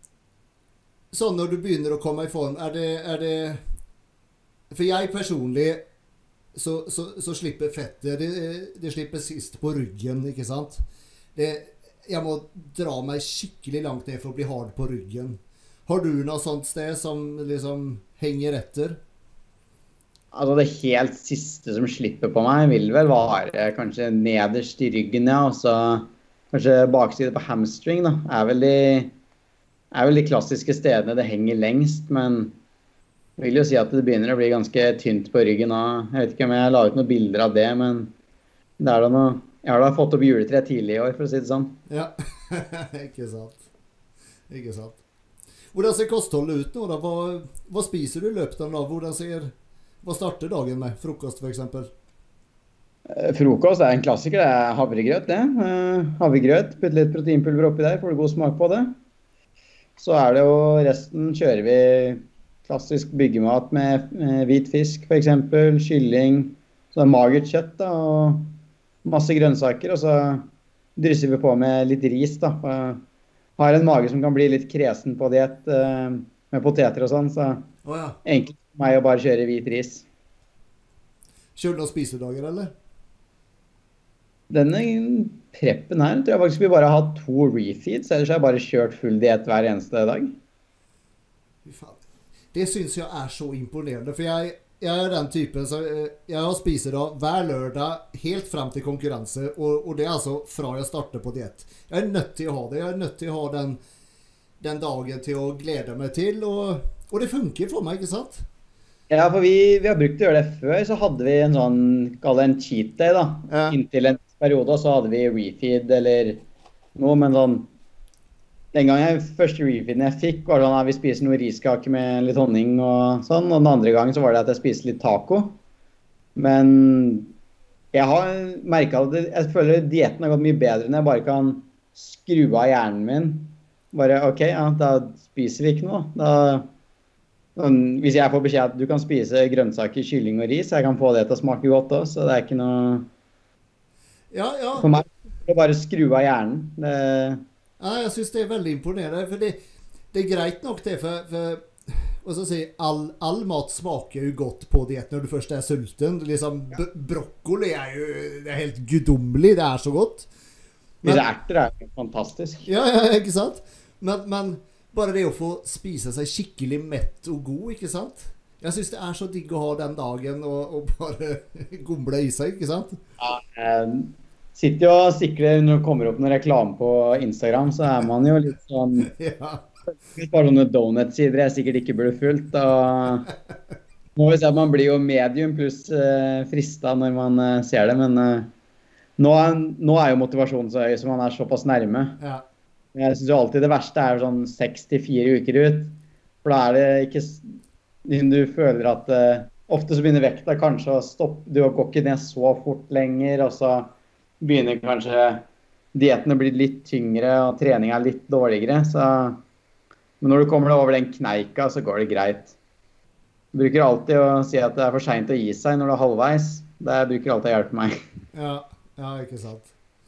sånn når du begynner å komme i form, er det... Er det... For jeg personlig... Så, så, så slipper fettet, det, det slipper sist på ryggen, ikke sant? Det, jeg må dra meg skikkelig langt ned for å bli hard på ryggen. Har du noe sånt sted som liksom henger etter? Altså det helt siste som slipper på meg vil vel være kanskje nederst i ryggen, ja, og så kanskje bakside på hamstring, da, er vel de, er vel de klassiske stedene det henger lengst, men jeg vil jo si at det begynner å bli ganske tynt på ryggen nå. Jeg vet ikke om jeg la ut noen bilder av det, men det er da noe, jeg har da fått opp juletre tidlig i år, for å si det sånn. Ja, ikke sant. Ikke sant. Hvordan ser kostholdet ut nå da? Hva, hva spiser du i løpet av dagen? Hvordan ser, hva starter dagen med? Frokost for eksempel? Frokost er en klassiker, det er havregrøt det. Havregrøt, putt litt proteinpulver oppi der, får du god smak på det. Så er det jo resten, kjører vi klassisk byggemat med hvit fisk for eksempel, kylling, så magert kjøtt da, og masse grønnsaker, og så drysser vi på med litt ris da. Har en mage som kan bli litt kresen på diett eh, med poteter og sånn, så oh, ja. Enkelt for meg å bare kjøre hvit ris. Kjører du noen spisedager, eller? Denne preppen her tror jeg faktisk vi bare har hatt to refeeds, ellers har jeg bare kjørt full diett hver eneste dag. Det synes jeg er så imponerende, for jeg, jeg er den typen som jeg har spisedag hver lørdag helt frem til konkurranse, og, og det er altså fra jeg starter på diett. Jeg er nødt til å ha det, jeg er nødt til å ha den, den dagen til å glede meg til, og, og det funker for meg, ikke sant? Ja, for vi, vi har brukt å gjøre det før, så hadde vi en sånn, kall det en cheat day da, ja. Inntil en periode, så hadde vi refeed eller noe, men sånn, den gangen jeg, første refeeden jeg fikk, var sånn at vi spiser noe riskake med litt honning og sånn, og den andre gangen så var det at jeg spiste litt taco. Men jeg har merket at det, jeg føler dietten har gått mye bedre når jeg bare kan skru av hjernen min. Bare, ok, ja, da spiser vi ikke noe. Da, sånn, hvis jeg får beskjed at du kan spise grønnsaker, kylling og ris, jeg kan få det til å smake godt også, så det er ikke noe... Ja, ja. For meg, det er bare skru av hjernen. Det... Ja, jeg synes det er veldig imponerende, for det, det er greit nok det, for, for hva skal jeg si, all, all mat smaker jo godt på diett når du først er sulten. Liksom, ja. Brokkoli er jo det er helt gudomlig, det er så godt. Men, Disse erter er jo fantastisk. Ja, ja, ikke sant? Men, men bare det å få spise seg skikkelig mett og god, ikke sant? Jeg synes det er så digg å ha den dagen og, og bare gomle i seg, ikke sant? Ja, um... Sitter jo og sikler når det kommer opp noen reklame på Instagram, så er man jo litt sånn... Ja. Bare sånne donut-sider jeg sikkert ikke burde fulgt, og må vi se at man blir jo medium pluss uh, frista når man uh, ser det, men uh, nå, er, nå er jo motivasjonen så høy, så man er såpass nærme. Ja. Jeg synes jo alltid det verste er sånn seks til fire uker ut, for da er det ikke... Du føler at uh, ofte så begynner vekta kanskje å stoppe, du går ikke ned så fort lenger, og så... begynner kanskje dietten å bli litt tyngre, og trening er litt dårligere, så... Men når du kommer over den kneika, så går det greit. Jeg bruker alltid å si at det er for sent å gi seg når du er halvveis. Det bruker alltid å hjelpe meg. Ja, ja, ikke sant.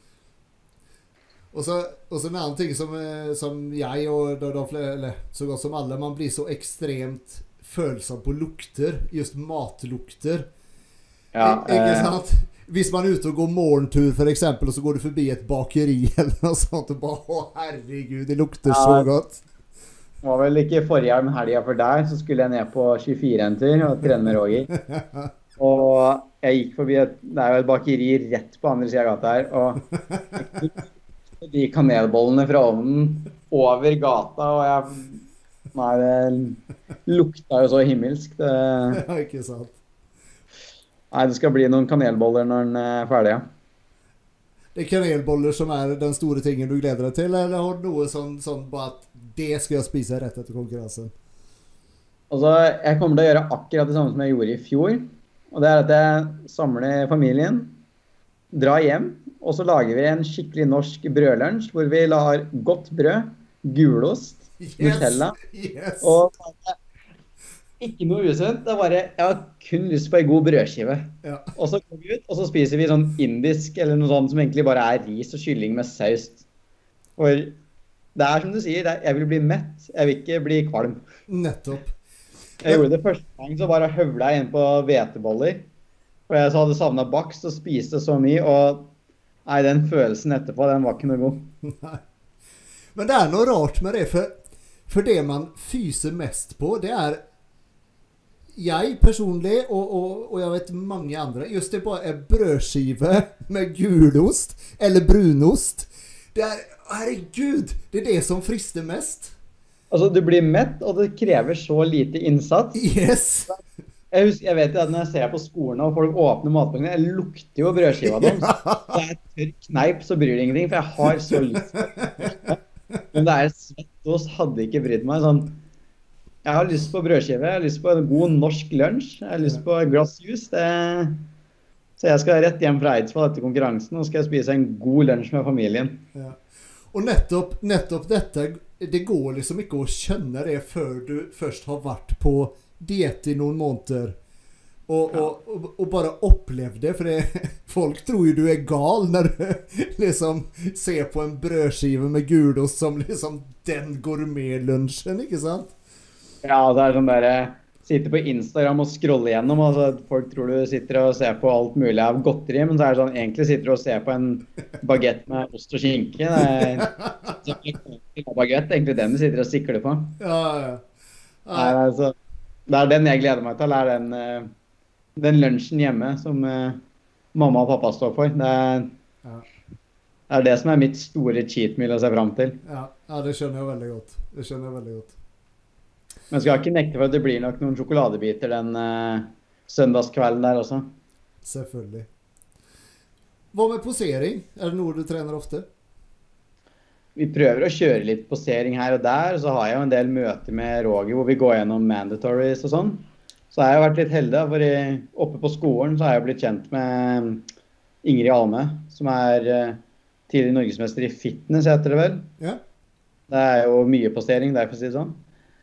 Og så, og så en annen ting som, som jeg og de, de, eller, så godt som alle, man blir så ekstremt følsom på lukter, just matlukter. Ja, I, ikke sant? Eh... Hvis man er ute og går morgentur for eksempel, og så går du forbi et bakeri eller noe sånt, og bare, å herregud, det lukter ja, så godt. Det var vel ikke forrige men helgen for deg, så skulle jeg ned på tjuefire en tur og trene med Roger. Og jeg gikk forbi, et, det er jo et bakeri rett på andre siden av gata her, og de kanelbollene fra ovnen over gata, og jeg, nei, det lukta jo så himmelsk. Det... Ja, ikke sant. Nei, det skal bli noen kanelboller når den er ferdig, ja. Det er kanelboller som er den store tingen du gleder deg til, eller har du noe sånn, sånn bare at det skal jeg spise rett etter konkurransen? Altså, jeg kommer til å gjøre akkurat det samme som jeg gjorde i fjor, og det er at jeg samler familien, drar hjem, og så lager vi en skikkelig norsk brødlunsj, hvor vi lar godt brød, gulost, yes, Nutella, yes. Og ikke noe usunt, det er bare, jeg har kun lyst på en god brødskive. Ja. Og så går vi ut, og så spiser vi sånn indisk, eller noe sånt som egentlig bare er ris og kylling med saus. For det er som du sier, er, jeg vil bli mett, jeg vil ikke bli kvalm. Nettopp. Jeg gjorde det første gang, så bare høvlet jeg inn på hveteboller. For jeg hadde savnet bakst og spiste så mye, og nei, den følelsen etterpå, den var ikke noe god. Nei. Men det er noe rart med det, for, for det man fyser mest på, det er jeg personlig, og, og, og jeg vet mange andre, just det bare er brødskive med gulost, eller brunost. Det er, herregud, det er det som frister mest. Altså, du blir mett, og det krever så lite innsats. Yes. Jeg, husker, jeg vet jo at når jeg ser på skolen og folk åpner matpakkene, jeg lukter jo brødskiva dem. Så det er tørr kneip, så bryr det ingenting, for jeg har så lyst på det. Men det er svettost, hadde ikke brydd meg sånn. Jeg har lyst på brødskive, jeg har lyst på en god norsk lunsj, jeg har lyst på et glass jus. Det... Så jeg skal rett hjem fra Eidsvoll etter konkurransen, og skal jeg spise en god lunsj med familien. Ja. Og nettopp, nettopp dette, det går liksom ikke å skjønne det før du først har vært på diet i noen måneder. Og, og, og, og bare oppleve det, for det, folk tror jo du er gal når du liksom ser på en brødskive med gulost som liksom den gourmet-lunsjen, ikke sant? Ja, det er sånn der, sitter på Instagram og scroller gjennom, altså folk tror du sitter og ser på alt mulig av godteri, men så er det sånn, egentlig sitter du og ser på en baguette med ost og skinke. Det er baguette, egentlig den du sitter og sikler på. Ja, ja. Nei, altså, det er den jeg gleder meg til, det er den, den lunsjen hjemme som mamma og pappa står for. Det er, Ja. det er det som er mitt store cheat meal å se frem til. Ja, ja, det skjønner jeg veldig godt. Det skjønner jeg veldig godt. Men skal ikke nekte for at det blir nok noen sjokoladebiter den uh, søndagskvelden der også. Selvfølgelig. Hva med posering? Er det noe du trener ofte? Vi prøver å kjøre litt posering her og der, så har jeg jo en del møter med Roger hvor vi går gjennom mandatories og sånn. Så har jeg vært litt heldig, for i, oppe på skolen så har jeg blitt kjent med Ingrid Alme, som er uh, tidligere norgesmester i fitness, heter det vel. Ja. Det er jo mye posering der, for å si det sånn.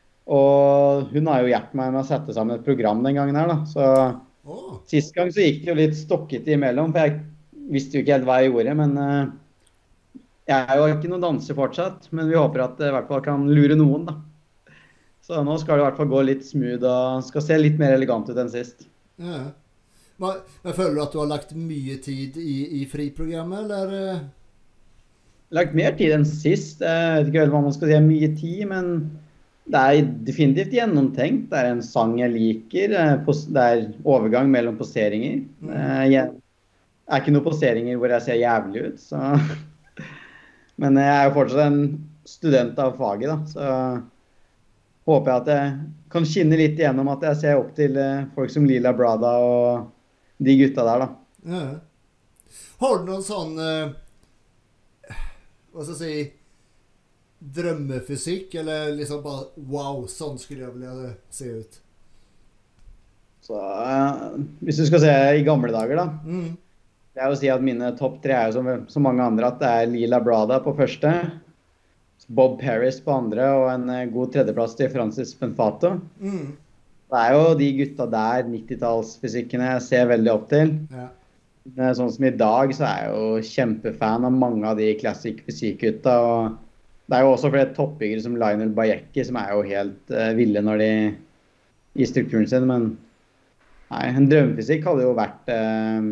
Og hun har jo hjulpet meg med å sette sammen et program den gangen her da, så Oh. sist gang så gikk det jo litt stokket imellom, for jeg visste jo ikke helt hva jeg gjorde, men uh, jeg er jo ikke noen danser fortsatt, men vi håper at det i hvert fall kan lure noen da. Så nå skal det i hvert fall gå litt smooth og skal se litt mer elegant ut enn sist. Ja. Men, men føler du at du har lagt mye tid i, i friprogrammet, eller? Lagt mer tid enn sist, jeg vet ikke helt hva man skal si, mye tid, men det er definitivt gjennomtenkt. Det er en sang jeg liker. Det er overgang mellom poseringer. Det er ikke noen poseringer hvor jeg ser jævlig ut. Så. Men jeg er jo fortsatt en student av faget, da. Så håper jeg at jeg kan skinne litt igjennom at jeg ser opp til folk som Lila Brada og de gutta der, da. Ja. Har du noen sånn, hva skal jeg si, drømmefysikk, eller liksom bare, wow, sånn skulle jeg vilja se ut? Så uh, hvis du skal se i gamle dager da, Mm. jeg vil si at mine topp tre er jo som, som mange andre, at det er Lila Brada på første, Bob Paris på andre, og en uh, god tredjeplass til Francis Penfato. Mm. Det er jo de gutta der, nittitallsfysikkene, jeg ser veldig opp til. Ja. Men sånn som i dag, så er jeg jo kjempefan av mange av de classic fysikkgutta, og det er jo også flere toppbyggere som Lionel Bayecki, som er jo helt uh, ville når de i strukturen sin, men nei, en drømmefysikk hadde jo vært, uh,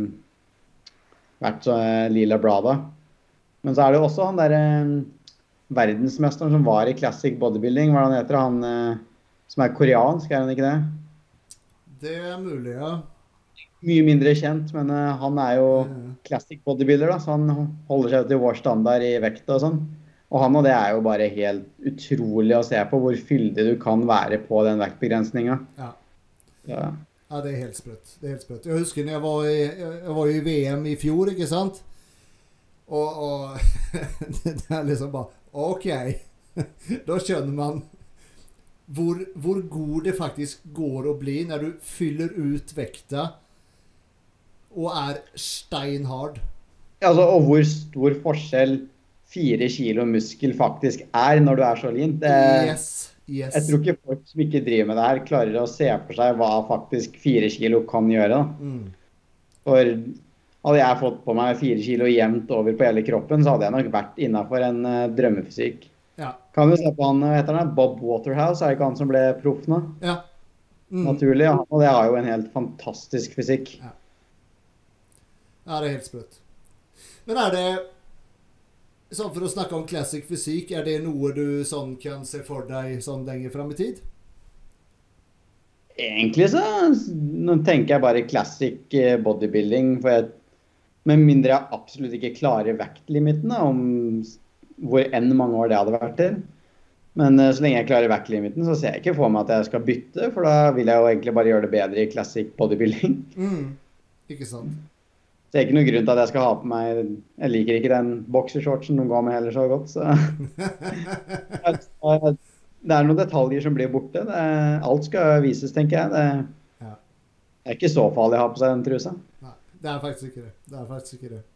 vært så, uh, Lila Brada. Men så er det jo også han der uh, verdensmesteren som var i classic bodybuilding, hva han heter, han uh, som er koreansk, er han ikke det? Det er mulig, ja. Mye mindre kjent, men uh, han er jo Ja. classic bodybuilder da, så han holder seg til vår standard i vekt og sånn. Og han og det er jo bare helt utrolig å se på hvor fyldig du kan være på den vektbegrensningen. Ja. Ja. Ja, det er helt sprøtt. Det er helt sprøtt. Jeg husker når jeg var i, jeg var i V M i fjor, ikke sant? Og, og det er liksom bare, ok, da skjønner man hvor, hvor god det faktisk går å bli når du fyller ut vekta og er steinhard. Altså, og hvor stor forskjell fire kilo muskel faktisk er når du er så lean. Det, Yes, yes. jeg tror ikke folk som ikke driver med det her klarer å se for seg hva faktisk fire kilo kan gjøre. Da. Mm. For hadde jeg fått på meg fire kilo jevnt over på hele kroppen, så hadde jeg nok vært innenfor en uh, drømmefysikk. Ja. Kan du se på han, vet du, Bob Waterhouse, er det ikke han som ble proff nå? Ja. Mm. Naturlig, ja. Og det har jo en helt fantastisk fysikk. Ja. Ja, det er helt sprøtt. Men er det, sånn for å snakke om classic fysikk, er det noe du sånn kan se for deg sånn lenger frem i tid? Egentlig så nå tenker jeg bare classic eh, bodybuilding, for jeg, med mindre jeg absolutt ikke klarer vektlimiten, da, om s- hvor enn mange år det hadde vært til. Men eh, så lenge jeg klarer vektlimiten, så ser jeg ikke for meg at jeg skal bytte, for da vil jeg jo egentlig bare gjøre det bedre i classic bodybuilding. Mm. Ikke sant? Så det er ikke noe grunn til at jeg skal ha på meg, jeg liker ikke den boxershortsen de går med heller så godt, så det er noen detaljer som blir borte. Det er, alt skal vises, tenker jeg. Det Ja. er ikke så farlig å ha på seg den trusa. Nei, det er faktisk ikke det. Det er faktisk ikke det.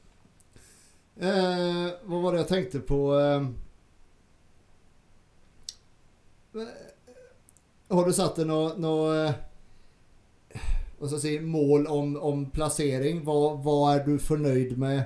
Eh, hva var det jeg tenkte på? Eh, har du satt deg noe, noe eh, hva skal jeg si, mål om, om plassering? Hva, hva er du fornøyd med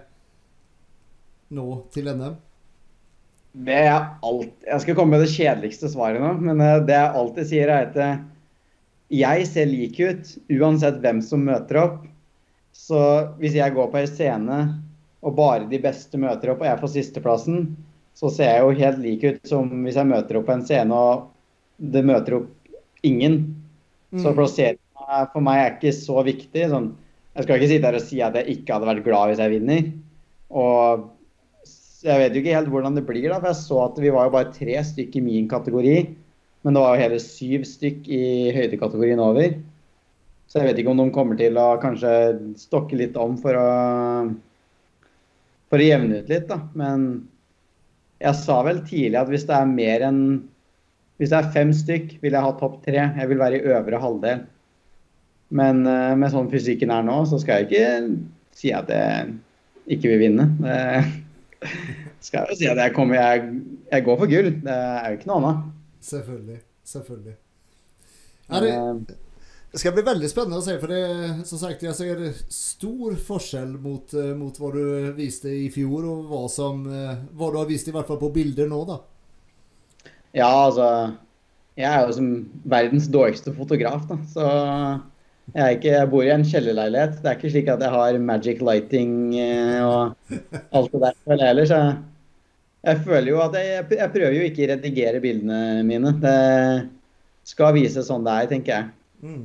nå til N M? Det er alt, jeg skal komme med det kjedeligste svaret nå, men eh, det jeg alltid sier er at eh, jeg ser lik ut uansett hvem som møter opp. Så hvis jeg går på en scene og bare de beste møter opp og jeg får sisteplassen, så ser jeg jo helt lik ut som hvis jeg møter opp på en scene og det møter opp ingen. Så Mm. plasseringen er- for meg er ikke så viktig. Sånn, jeg skal ikke sitte her og si at jeg ikke hadde vært glad hvis jeg vinner. Og s- jeg vet jo ikke helt hvordan det blir da, for jeg så at vi var jo bare tre stykk i min kategori, men det var jo hele syv stykk i høydekategorien over. Så jeg vet ikke om de kommer til å kanskje stokke litt om for å, for å jevne ut litt da. Men jeg sa vel tidlig at hvis det er mer enn, hvis det er fem stykk, vil jeg ha topp tre. Jeg vil være i øvre halvdel. Men eh, med sånn fysikken er nå, så skal jeg ikke si at jeg ikke vil vinne. Det skal jeg jo si at jeg kommer, jeg, jeg går for gull. Det er jo ikke noe annet. Selvfølgelig. Selvfølgelig. Ja, det, Eh, det skal bli veldig spennende å se, for det, som sagt, jeg ser stor forskjell mot, eh, mot hva du viste i fjor, og hva, som, eh, hva du har vist i hvert fall på bilder nå, da. Ja, altså, jeg er jo som verdens dårligste fotograf, da, så jeg, er ikke, jeg bor i en kjellerleilighet. Det er ikke slik at jeg har magic lighting eh, og alt det der føler jeg ellers. Jeg, jeg føler jo at jeg, jeg prøver jo ikke å redigere bildene mine. Det skal vise sånn det er, tenker jeg. Mm.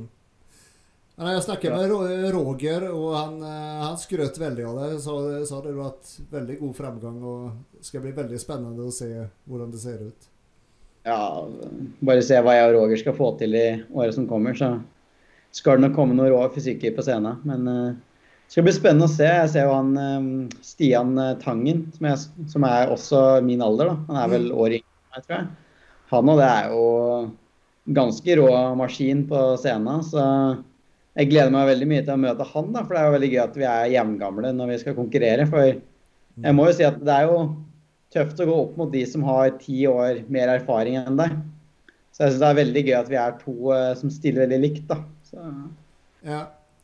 Ja, jeg snakket med Ro- Roger, og han, eh, han skrøt veldig av det. Sa, sa det du har hatt veldig god fremgang, og det skal bli veldig spennende å se hvordan det ser ut. Ja, bare se hva jeg og Roger skal få til i året som kommer, så skal det nok komme noen rå fysikker på scenen. Men eh, det skal bli spennende å se. Jeg ser jo han eh, Stian eh, Tangen, som, jeg, som er også min alder, da. Han er vel år yngre enn meg, tror jeg. Han og det er jo ganske rå maskin på scenen, så jeg gleder meg veldig mye til å møte han, da, for det er jo veldig gøy at vi er jevngamle når vi skal konkurrere, for jeg må jo si at det er jo tøft å gå opp mot de som har ti år mer erfaring enn deg. Så jeg synes det er veldig gøy at vi er to eh, som stiller veldig likt, da. Så, Ja,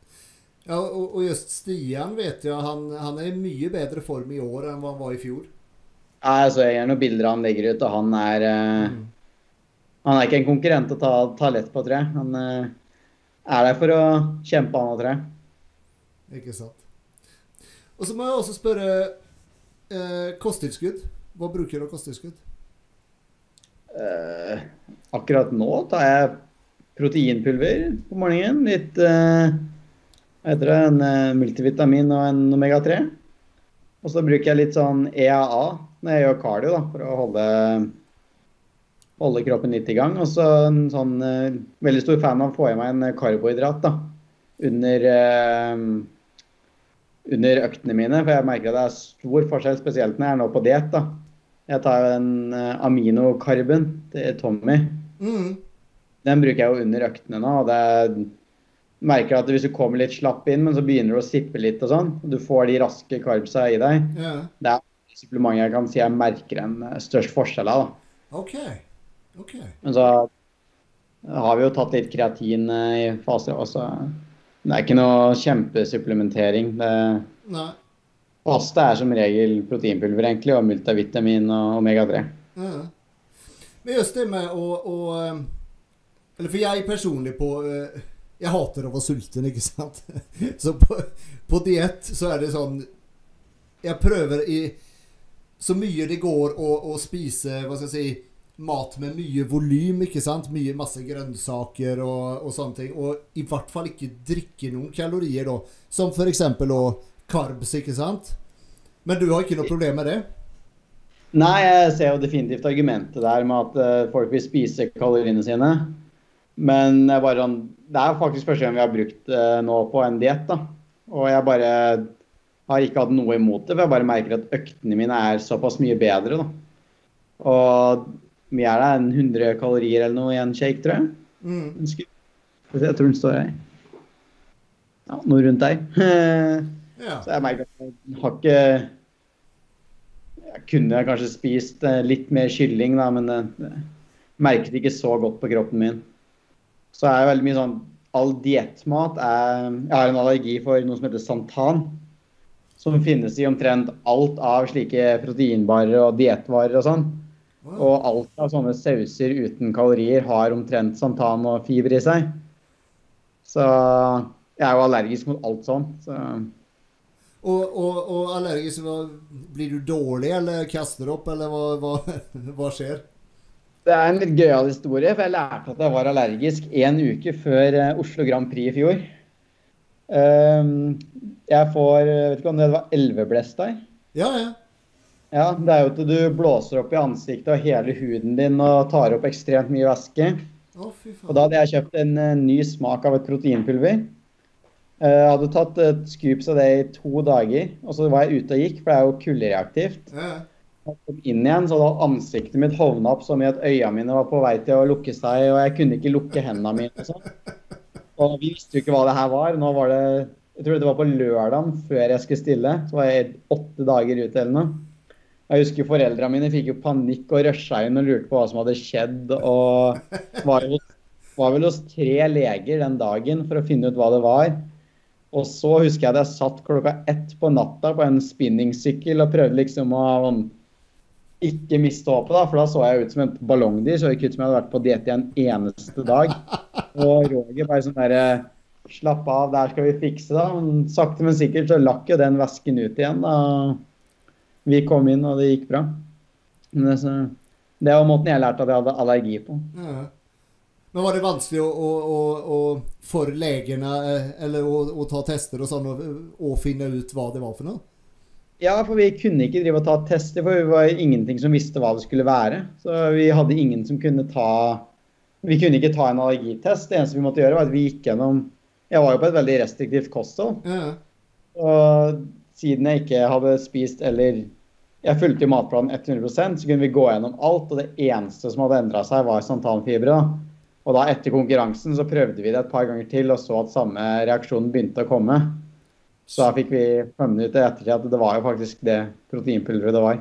ja og, og just Stian vet jeg, han, han er i mye bedre form i år enn hva han var i fjor. ja, altså, jeg gjør noen bilder han legger ut, og han er, eh, Mm. han er ikke en konkurrent å ta, ta lett på, tror jeg. Han eh, er der for å kjempe, han, tror jeg. Ikke sant. Og så må jeg også spørre eh, kosttilskudd. Hva bruker du av kosttilskudd? Eh, akkurat nå tar jeg proteinpulver på morgenen, litt eh, hva heter det, en eh, multivitamin og en omega tre. Og så bruker jeg litt sånn E A A når jeg gjør cardio, da, for å holde, holde kroppen litt i gang. Og så en sånn eh, veldig stor fan av å få i meg en karbohydrat da, under, eh, under øktene mine, for jeg merker at det er stor forskjell, spesielt når jeg er nå på diett da. Jeg tar jo en uh, aminokarben til Tommy. Mm. Den bruker jeg jo under øktene nå, og det merker at hvis du kommer litt slapp inn, men så begynner du å sippe litt og sånn, og du får de raske karbsa i deg. Ja. Det er supplement jeg kan si jeg merker en uh, størst forskjell av da. Ok. Ok. Men så har vi jo tatt litt kreatin uh, i faser også. Det er ikke noe kjempesupplementering. Det Nei. faste er som regel proteinpulver egentlig, og multivitamin og omega tre. Ja. Men just det med å, å eh, eller for jeg personlig på eh, jeg hater å være sulten, ikke sant? Så på, på diett så er det sånn jeg prøver i så mye det går å, å spise, hva skal jeg si, mat med mye volym, ikke sant? Mye masse grønnsaker og, og sånne ting. Og i hvert fall ikke drikke noen kalorier da. Som for eksempel og carbs, ikke sant? Men du har ikke noe problem med det? Nei, jeg ser jo definitivt argumentet der med at uh, folk vil spise kaloriene sine. Men jeg bare, sånn, det er faktisk første gang vi har brukt uh, nå på en diett da. Og jeg bare har ikke hatt noe imot det, for jeg bare merker at øktene mine er såpass mye bedre da. Og mye er det, en hundre kalorier eller noe i en shake, tror jeg. Mm. Jeg tror den står her. Ja, noe rundt der. Ja. Så jeg merker at jeg har ikke... Jeg kunne kanskje spist litt mer kylling, da, men jeg merket ikke så godt på kroppen min. Så er det veldig mye sånn, all diettmat er... Jeg har en allergi for noe som heter Santan, som finnes i omtrent alt av slike proteinbarer og diettvarer og sånn. Wow. Og alt av sånne sauser uten kalorier har omtrent Santan og fiber i seg. Så jeg er jo allergisk mot alt sånt, så... Og, og, og allergisk, blir du dårlig, eller kaster opp, eller hva, hva, hva skjer? Det er en litt gøyal historie, for jeg lærte at jeg var allergisk en uke før Oslo Grand Prix i fjor. Jeg får, vet ikke om det var elveblest der? Ja, ja. Ja, det er jo at du blåser opp i ansiktet og hele huden din og tar opp ekstremt mye væske. Å, fy faen. Og da hadde jeg kjøpt en ny smak av et proteinpulver. Jeg hadde tatt et scoops av det i to dager, og så var jeg ute og gikk, for det er jo kuldereaktivt. Ja. Jeg kom inn igjen, så da ansiktet mitt hovnet opp som i at øynene mine var på vei til å lukke seg, og jeg kunne ikke lukke hendene mine og sånn. Og vi visste jo ikke hva det her var. Nå var det, jeg tror det var på lørdagen før jeg skulle stille, så var jeg åtte dager ute eller noe. Jeg husker foreldrene mine fikk jo panikk og rushet inn og lurte på hva som hadde skjedd, og var, jo, var vel hos tre leger den dagen for å finne ut hva det var. Og så husker jeg at jeg satt klokka ett på natta på en spinningsykkel og prøvde liksom å um, ikke miste håpet da, for da så jeg ut som et ballongdyr, så ikke ut som jeg hadde vært på diett i en eneste dag. Og Roger bare sånn der, slapp av, der skal vi fikse da. Men sakte men sikkert så lakk jo den væsken ut igjen da. Vi kom inn og det gikk bra. Men det, så, det var måten jeg lærte at jeg hadde allergi på. Ja. Men var det vanskelig å, å, å, å for legene, eller å, å ta tester og sånn, og, og finne ut hva det var for noe? Ja, for vi kunne ikke drive og ta tester, for vi var ingenting som visste hva det skulle være. Så vi hadde ingen som kunne ta, vi kunne ikke ta en allergitest. Det eneste vi måtte gjøre var at vi gikk gjennom, jeg var jo på et veldig restriktivt kosthold. Ja. Og siden jeg ikke hadde spist, eller jeg fulgte jo matplanen hundre prosent, så kunne vi gå gjennom alt, og det eneste som hadde endret seg var santanfibre da. Og da etter konkurransen så prøvde vi det et par ganger til og så at samme reaksjonen begynte å komme. Så da fikk vi funnet ut i ettertid at det var jo faktisk det proteinpulveret det var.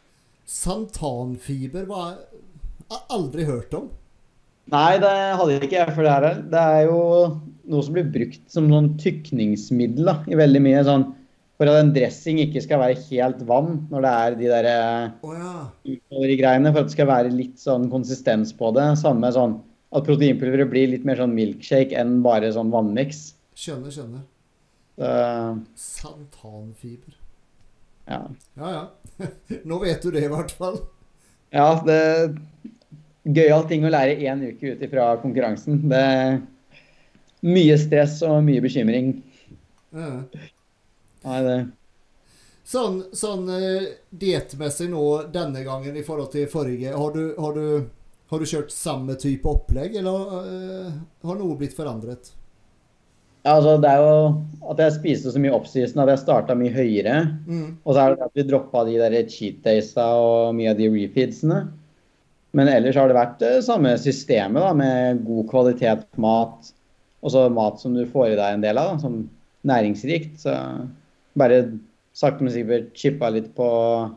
Santanfiber var jeg aldri hørt om. Nei, det hadde jeg ikke jeg for det her. Det er jo noe som blir brukt som sånn tykningsmiddel da, i veldig mye sånn, for at en dressing ikke skal være helt vann når det er de der oh, ja. greiene, for at det skal være litt sånn konsistens på det. Samme sånn at proteinpulveret blir litt mer sånn milkshake enn bare sånn vannmix. Skjønner, skjønner. Uh, Santanfiber. Ja. Ja, ja. Nå vet du det i hvert fall. Ja, det er gøyalt ting å lære en uke ut ifra konkurransen. Det er mye stress og mye bekymring. Ja. Nei, det... Sånn, sånn uh, diettmessig nå denne gangen i forhold til forrige, har du... Har du Har du kjørt samme type opplegg, eller uh, har noe blitt forandret? Ja, altså det er jo at jeg spiste så mye oppsiden at jeg startet mye høyere. Mm. Og så er det at vi droppet de der cheat daysa og mye av de refeedsene. Men ellers har det vært det samme systemet da, med god kvalitet mat. Og så mat som du får i deg en del av, da, som næringsrikt. Så bare sakte men sikkert chippa litt på,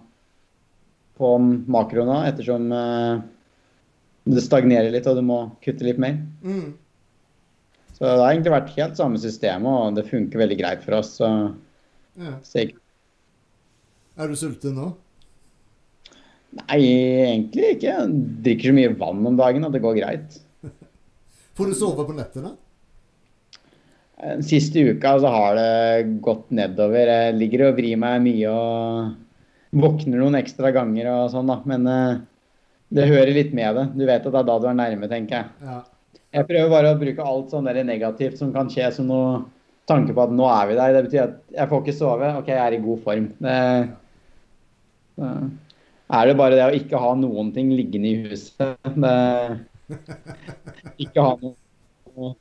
på makroene, ettersom... Uh, det stagnerer litt, og du må kutte litt mer. Mm. Så det har egentlig vært helt samme system, og det funker veldig greit for oss. Så... Ja. Så... Er du sulten nå? Nei, egentlig ikke. Jeg drikker så mye vann om dagen, at det går greit. Får du sove på nettene? Den siste uka så har det gått nedover. Jeg ligger og vrir meg mye, og våkner noen ekstra ganger og sånn da. Men... det hører litt med det. Du vet at det er da du er nærme, tenker jeg. Ja. Jeg prøver bare å bruke alt sånn der negativt som kan skje, som noe tanke på at nå er vi der. Det betyr at jeg får ikke sove. Ok, jeg er i god form. Det, det, er det bare det å ikke ha noen ting liggende i huset. Det, ikke ha noe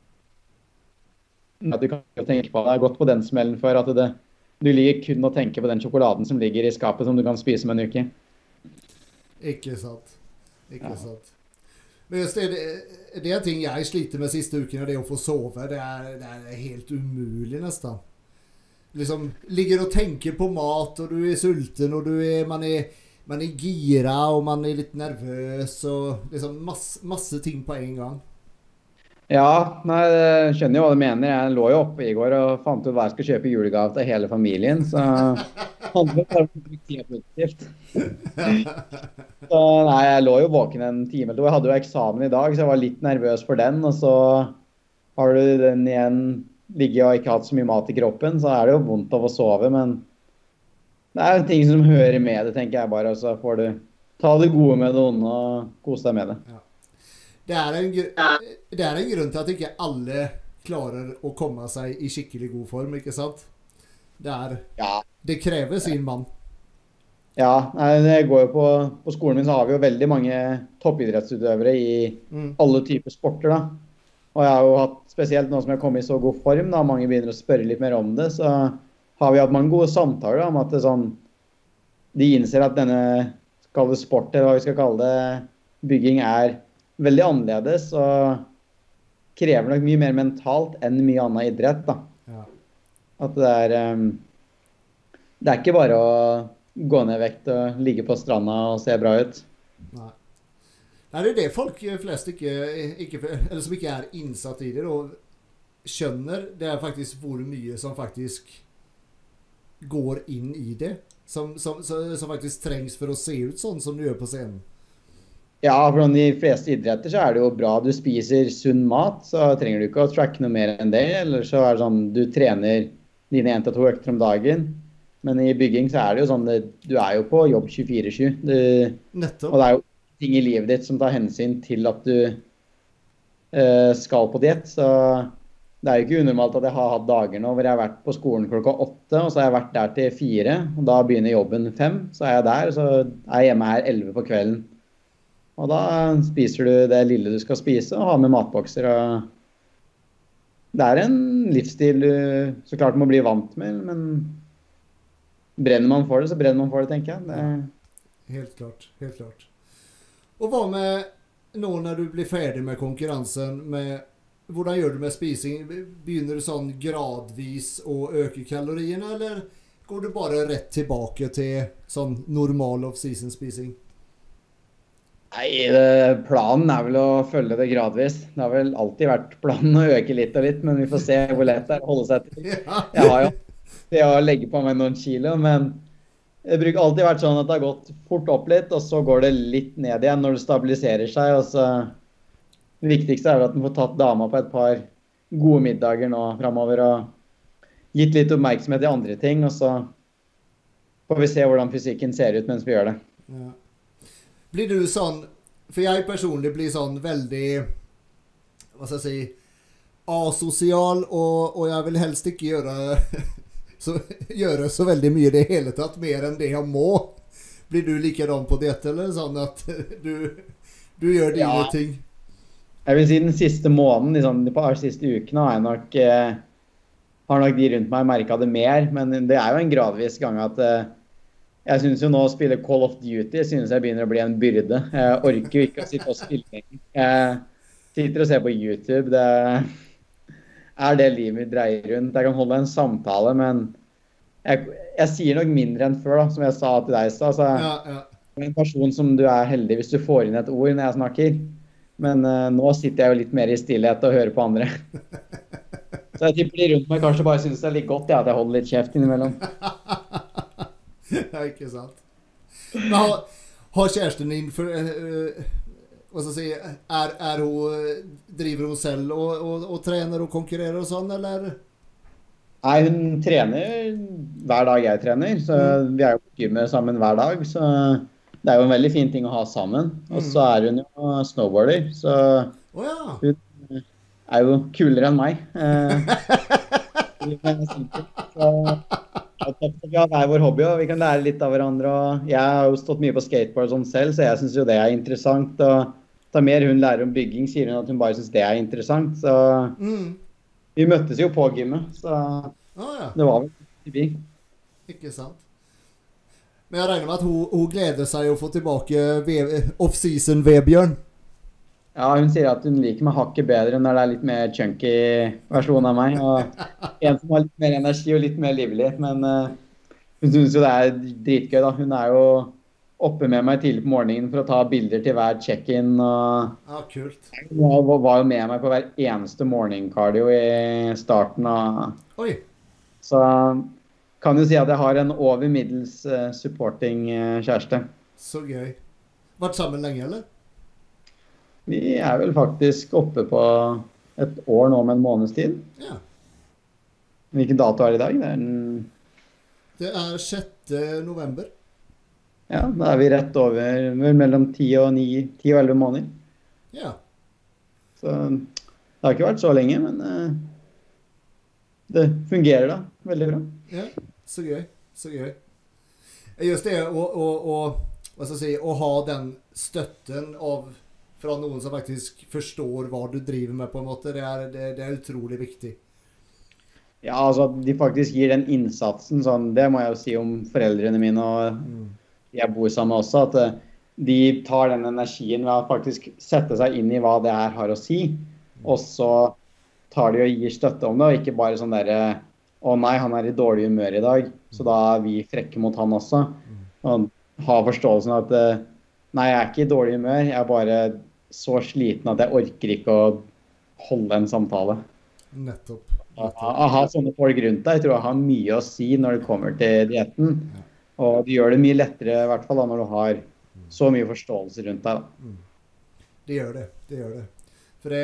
at du kan tenke på det. Jeg har gått på den smellen før at det, du ligger kun og tenker på den sjokoladen som ligger i skapet som du kan spise med en uke. Ikke sant. Ikke ja. sant. Men just det, det, det er ting jeg sliter med siste uken, det å få sove. Det er, det er helt umulig nesten. Liksom, ligger og tenker på mat, og du er sulten, og du er, man er, man er gira, og man er litt nervøs, og liksom masse, masse ting på en gang. Ja, nei, jeg skjønner jo hva du mener. Jeg lå jo oppe i går og fant ut hva jeg skal kjøpe i julegave til hele familien, så handlet det om produktivt. Så nei, jeg lå jo våken en time eller to. Jeg hadde jo eksamen i dag, så jeg var litt nervøs for den, og så har du den igjen ligget og ikke hatt så mye mat i kroppen, så er det jo vondt av å sove, men det er jo ting som hører med det, tenker jeg bare, og så får du ta det gode med det onde og kose deg med det. Ja. Det er, en, det er en grunn til at ikke alle klarer å komme seg i skikkelig god form, ikke sant? Det, er, ja. det krever sin mann. Ja, det går jo på, på skolen min så har vi jo veldig mange toppidrettsutøvere i mm. alle typer sporter da. Og jeg har jo hatt, spesielt nå som jeg kom i så god form da, mange begynner å spørre litt mer om det, så har vi hatt mange gode samtaler da, om at det sånn, de innser at denne, skal det sport, eller hva vi skal kalle det, bygging er veldig annerledes og krever nok mye mer mentalt enn mye annen idrett da. Ja. At det er um, det er ikke bare å gå ned i vekt og ligge på stranda og se bra ut. Nei. Nei, det er det folk flest ikke, ikke eller som ikke er innsatt i det og skjønner, det er faktisk hvor mye som faktisk går inn i det, som, som, som faktisk trengs for å se ut sånn som du gjør på scenen. Ja, for de fleste idretter så er det jo bra. Du spiser sunn mat, så trenger du ikke å tracke noe mer enn det. Eller så er det sånn, du trener dine en til to økter om dagen. Men i bygging så er det jo sånn, du er jo på jobb tjuefire sju. Nettopp. Og det er jo ting i livet ditt som tar hensyn til at du uh, skal på diett. Så det er jo ikke unormalt at jeg har hatt dager nå hvor jeg har vært på skolen klokka åtte, og så har jeg vært der til fire, og da begynner jobben fem. Så er jeg der, og så er jeg hjemme her elleve på kvelden. Og da spiser du det lille du skal spise, og har med matbokser. Og det er en livsstil du så klart må bli vant med, men brenner man for det, så brenner man for det, tenker jeg. Det... Helt klart, helt klart. Og hva med nå når du blir ferdig med konkurransen, med, hvordan gjør du med spising? Begynner du sånn gradvis å øke kaloriene, eller går du bare rett tilbake til sånn normal off-season spising? Nei, det, planen er vel å følge det gradvis. Det har vel alltid vært planen å øke litt og litt, men vi får se hvor lett det er å holde seg til. Jeg har jo det å legge på meg noen kilo, men det bruker alltid vært sånn at det har gått fort opp litt, og så går det litt ned igjen når det stabiliserer seg. Og så, det viktigste er at den får tatt dama på et par gode middager nå fremover, og gitt litt oppmerksomhet til andre ting, og så får vi se hvordan fysikken ser ut mens vi gjør det. Ja. Blir du sånn, for jeg personlig blir sånn veldig, hva skal jeg si, asosial, og, og jeg vil helst ikke gjøre så, gjøre så veldig mye det hele tatt, mer enn det jeg må. Blir du likedan på diett, eller sånn at du, du gjør dine ja. ting? Jeg vil si den siste måneden, liksom, de par siste ukene, har jeg nok, eh, har nok de rundt meg merket det mer, men det er jo en gradvis gang at eh, jeg synes jo nå å spille Call of Duty, synes jeg begynner å bli en byrde. Jeg orker jo ikke å sitte og spille. Jeg sitter og ser på YouTube. Det er det livet mitt dreier rundt. Jeg kan holde en samtale, men jeg, jeg sier nok mindre enn før, da, som jeg sa til deg. Så, altså, ja, ja. Jeg er en person som du er heldig hvis du får inn et ord når jeg snakker. Men uh, nå sitter jeg jo litt mer i stillhet og hører på andre. Så jeg tipper de rundt meg kanskje bare synes det er litt godt ja, at jeg holder litt kjeft innimellom. Ja, ikke sant. Men har, har kjæresten din for, uh, hva skal jeg si, er, er hun, driver hun selv og, og, og trener og konkurrerer og sånn, eller? Nei, hun trener hver dag jeg trener, så mm. vi er jo på gymmet sammen hver dag, så det er jo en veldig fin ting å ha sammen. Og så er hun jo snowboarder, så Å ja. hun er jo kulere enn meg. Eh, så vi har hver vår hobby, og vi kan lære litt av hverandre. Og jeg har jo stått mye på skateboard sånn selv, så jeg synes jo det er interessant. Og da mer hun lærer om bygging, sier hun at hun bare synes det er interessant. Så Mm. vi møttes jo på gymmet, så Å ja. det var vel forbi. Ikke sant. Men jeg regner med at hun, hun gleder seg å få tilbake ve- off-season Vebjørn. Ja, hun sier at hun liker meg hakket bedre når det er litt mer chunky versjon av meg. Og en som har litt mer energi og litt mer livlig. Men uh, hun synes jo det er dritgøy da. Hun er jo oppe med meg tidlig på morgenen for å ta bilder til hver check-in. Og Ja, kult. hun var jo med meg på hver eneste morgenkardio i starten av... Oi. Så kan jo si at jeg har en over middels uh, supporting uh, kjæreste. Så gøy. Vært sammen lenge, eller? Vi er vel faktisk oppe på et år nå med en måneds tid. Ja. Hvilken dato er det i dag? Det er, den, Det er sjette november. ja, da er vi rett over vel mellom ti og ni, ti og elleve måneder. Ja. Så det har ikke vært så lenge, men uh, det fungerer da veldig bra. Ja, så gøy. Så gøy. Just det, å, å, å, hva skal jeg si, å ha den støtten av fra noen som faktisk forstår hva du driver med på en måte, det er, det, det er utrolig viktig. Ja, altså at de faktisk gir den innsatsen, sånn, det må jeg jo si om foreldrene mine og Mm. jeg bor sammen med også, at uh, de tar den energien ved å faktisk sette seg inn i hva det her har å si, og så tar de og gir støtte om det, og ikke bare sånn der, å nei, han er i dårlig humør i dag, så da er vi frekke mot han også. Og ha forståelsen av at uh, nei, jeg er ikke i dårlig humør, jeg er bare så sliten at jeg orker ikke å holde en samtale. Nettopp. Å å ha sånne folk rundt deg, jeg tror jeg har mye å si når det kommer til dietten. Og det gjør det mye lettere, i hvert fall da, når du har så mye forståelse rundt deg. Da. Det gjør det, det gjør det. For det,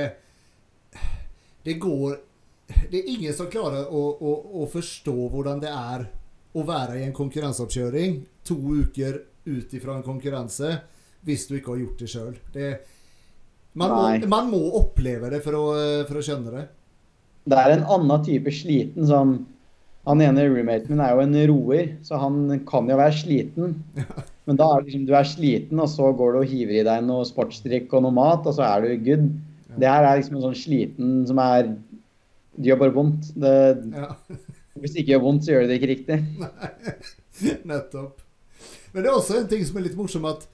det går, det er ingen som klarer å, å, å forstå hvordan det er å være i en konkurranseoppkjøring to uker ut ifra en konkurranse, hvis du ikke har gjort det selv. Det, man, må, Nei. man må oppleve det for å, for å skjønne det. Det er en annen type sliten, som han ene roommaten min er jo en roer, så han kan jo være sliten. Men da er det liksom, du er sliten, og så går du og hiver i deg noe sportsdrikk og noe mat, og så er du good. Det her er liksom en sånn sliten som er, det gjør bare vondt. Det, Ja. hvis det ikke gjør vondt, så gjør det ikke riktig. Nettopp. Men det er også en ting som er litt morsom, at,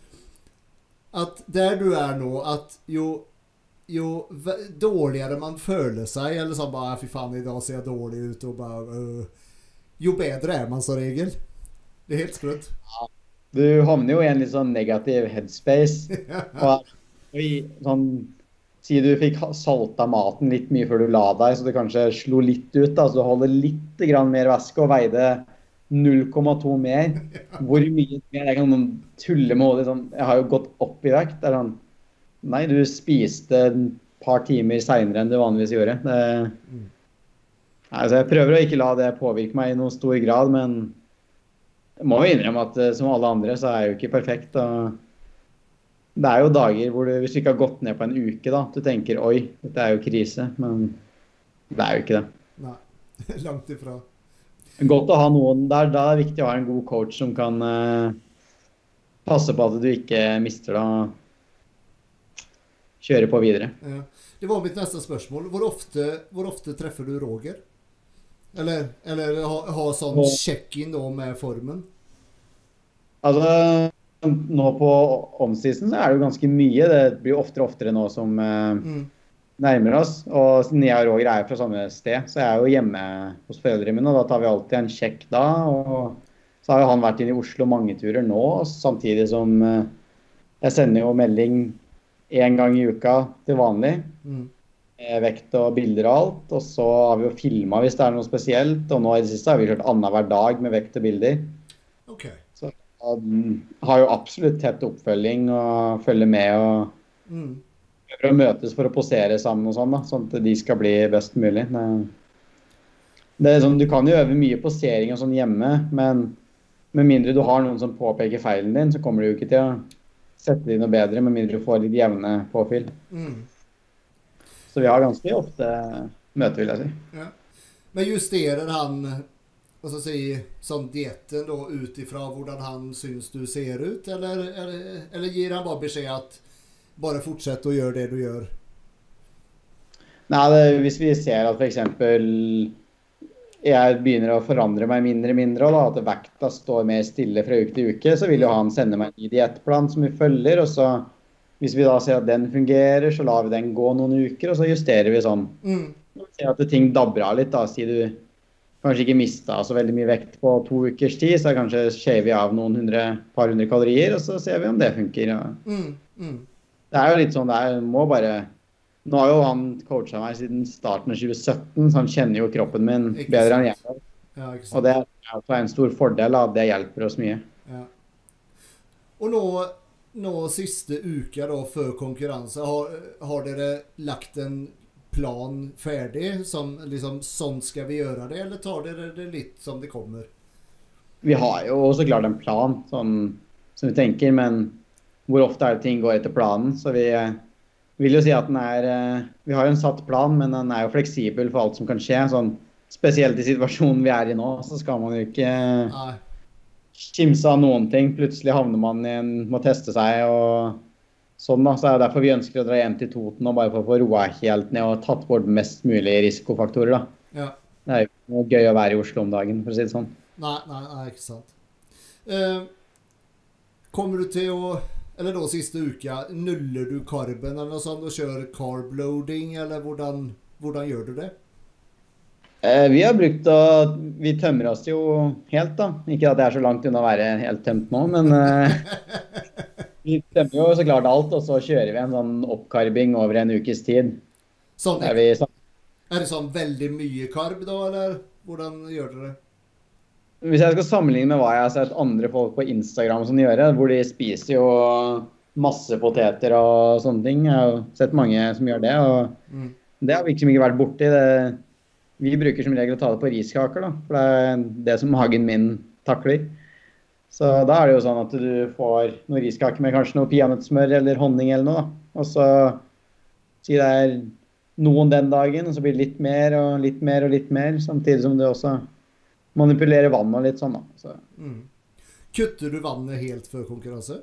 at der du er nå, at jo, jo ve- dårligere man føler seg, eller sånn bare, fy faen, i dag ser jeg dårlig ut, og bare, øh, jo bedre er man som regel. Det er helt sprøtt. Du havner jo i en litt sånn negativ headspace, og, og i, sånn, si du fikk ha- salta maten litt mye før du la deg, så det kanskje slo litt ut, da, så du holder litt grann mer væske og veide null komma to mer. Hvor mye mer? Jeg kan tulle med hodet, sånn, jeg har jo gått opp i vekt, det er sånn, nei, du spiste et par timer senere enn du vanligvis gjorde. Det, nei, altså jeg prøver å ikke la det påvirke meg i noen stor grad, men jeg må jo innrømme at eh, som alle andre så er jeg jo ikke perfekt. Og det er jo dager hvor du, hvis du ikke har gått ned på en uke da, du tenker, oi, dette er jo krise, men det er jo ikke det. Nei, langt ifra. Godt å ha noen der, da er det viktig å ha en god coach som kan eh, passe på at du ikke mister det og kjøre på videre. Ja. Det var mitt neste spørsmål. Hvor ofte, hvor ofte treffer du Roger? Eller, eller ha, ha sånn check-in da med formen? Altså, nå på omseason så er det jo ganske mye. Det blir jo oftere og oftere nå som eh, Mm. nærmer oss. Og siden jeg og Roger er fra samme sted, så jeg er jo hjemme hos foreldrene mine, og da tar vi alltid en sjekk da. Og så har jo han vært inn i Oslo mange turer nå, samtidig som eh, jeg sender jo melding en gang i uka til vanlig. Mm. eh, Vekt og bilder og alt. Og så har vi jo filmet hvis det er noe spesielt. Og nå i det siste har vi kjørt annet hver dag med vekt og bilder. Ok. Han har jo absolutt tett oppfølging og følger med og Mm. prøver å møtes for å posere sammen og sånn da, sånn at de skal bli best mulig. Det, det er sånn, du kan jo øve mye posering og sånn hjemme, men, med mindre du har noen som påpeker feilen din, så kommer du jo ikke til å sette det noe bedre, med mindre du får litt jevne påfyll. Mm. Så vi har ganske ofte møter, vil jeg si. Ja. Men justerer han, hva skal jeg si, sånn dietten da, utifra hvordan han synes du ser ut, eller, eller, eller gir han bare beskjed at bare fortsett å gjøre det du gjør? Nei, det, hvis vi ser at for eksempel jeg begynner å forandre meg mindre og mindre, og da, at vekta står mer stille fra uke til uke, så vil jo han sende meg en ny diettplan som vi følger, og så hvis vi da ser at den fungerer, så lar vi den gå noen uker, og så justerer vi sånn. Mm. Ser at ting dabber av litt, da, sier du kanskje ikke mistet så veldig mye vekt på to ukers tid, så kanskje skjer vi av noen hundre, par hundre kalorier, og så ser vi om det funker. Ja. Mm. Mm. Det er jo litt sånn, det er, må bare... Nå har jo han coachet meg siden starten av tjue sytten, så han kjenner jo kroppen min bedre enn jeg. Ja, og det er en stor fordel, at det hjelper oss mye. Ja. Og nå, nå siste uka da, før konkurranse, har, har dere lagt en plan ferdig, som liksom, sånn skal vi gjøre det, eller tar dere det litt som det kommer? Vi har jo også klart en plan, sånn, som vi tenker, men hvor ofte er det ting går etter planen, så vi... vil jo si at den er, vi har jo en satt plan, men den er jo fleksibel for alt som kan skje, sånn, spesielt i situasjonen vi er i nå, så skal man jo ikke Nei. Kimse av noen ting, plutselig havner man i en, må teste seg, og sånn da, så er det derfor vi ønsker å dra hjem til Toten, og bare for å få roa helt ned, og tatt bort mest mulig risikofaktorer da. Ja. Det er jo noe gøy å være i Oslo om dagen, for å si det sånn. Nei, nei, nei, ikke sant. Uh, kommer du til å eller da siste uka, nuller du karben eller noe sånt og kjører carb loading, eller hvordan, hvordan gjør du det? Eh, vi har brukt å, vi tømmer oss jo helt da. Ikke at det er så langt unna å være helt tømt nå, men eh, vi tømmer jo så klart alt, og så kjører vi en sånn oppkarbing over en ukes tid. Sånn, er, vi, så... er det sånn veldig mye karb da, eller hvordan gjør dere det? Hvis jeg skal sammenligne med hva jeg har sett andre folk på Instagram som gjør, hvor de spiser jo masse poteter og sånne ting. Jeg har sett mange som gjør det, og mm. det har vi ikke, ikke vært borti. Det, vi bruker som regel å ta det på riskaker, da, for det er det som magen min takler. Så da er det jo sånn at du får noen riskaker med kanskje noe peanøttsmør eller honning eller noe, da. Og så sier det er noen den dagen, og så blir det litt mer og litt mer og litt mer, samtidig som du også manipulere vann og litt sånn da. Så. Mm. Kutter du vannet helt før konkurranse?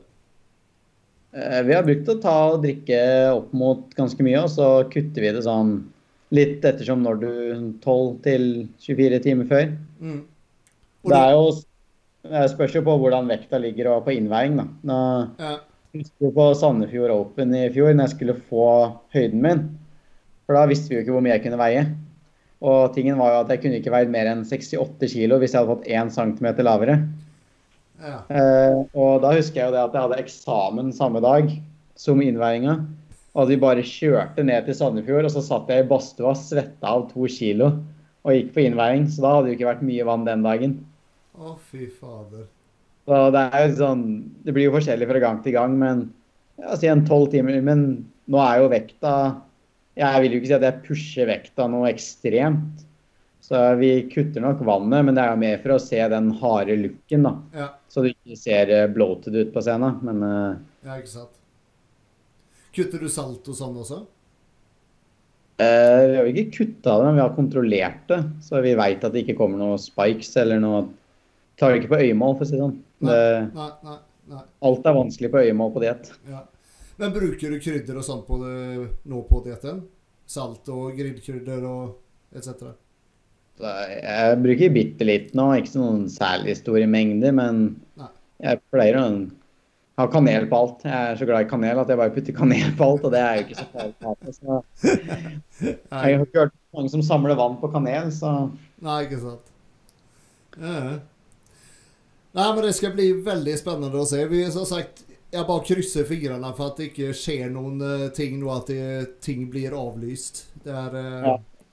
Eh, vi har brukt å ta og drikke opp mot ganske mye, og så kutter vi det sånn litt ettersom når du tolv til tjuefire timer før. Mm. Det er jo, det spørs jo på hvordan vekta ligger og på innveiing da. Nå, ja. Jeg husker på Sandefjord Open i fjor, når jeg skulle få høyden min, for da visste vi jo ikke hvor mye jeg kunne veie. Og tingen var jo at jeg kunne ikke veid mer enn sekstiåtte kilo hvis jeg hadde fått én centimeter lavere. Ja. Eh, og da husker jeg jo det at jeg hadde eksamen samme dag som innveiinga, og vi bare kjørte ned til Sandefjord, og så satt jeg i badstua, svetta av to kilo, og gikk på innveiing, så da hadde det jo ikke vært mye vann den dagen. Å, fy fader. Så det er jo sånn, det blir jo forskjellig fra gang til gang, men jeg sier en tolv timer, men nå er jo vekta... Jeg vil jo ikke si at jeg pusher vekta noe ekstremt, så vi kutter nok vannet, men det er jo mer for å se den harde looken da, ja. Så du ikke ser bloated ut på scenen, men... Ja, ikke sant. Kutter du salt og sånn også? Eh, vi har ikke kuttet det, men vi har kontrollert det, så vi vet at det ikke kommer noen spikes eller noe... Tar det ikke på øyemål, for å si sånn. Det... Nei, nei, nei. Alt er vanskelig på øyemål på diett. Ja. Men bruker du krydder og sånt på det, nå på dietten? Salt og grillkrydder og et cetera? Jeg bruker bitte litt nå, ikke noen særlig store mengder, men Nei. Jeg pleier å ha kanel på alt. Jeg er så glad i kanel at jeg bare putter kanel på alt, og det er jo ikke så farlig. Så jeg har ikke hørt mange som samler vann på kanel, så... Nei, ikke sant. Ja. Nei, men det skal bli veldig spennende å se. Vi har sagt... Jeg bare krysser fingrene for at det ikke skjer noen uh, ting nå, at det, ting blir avlyst. Det er... Uh... Ja.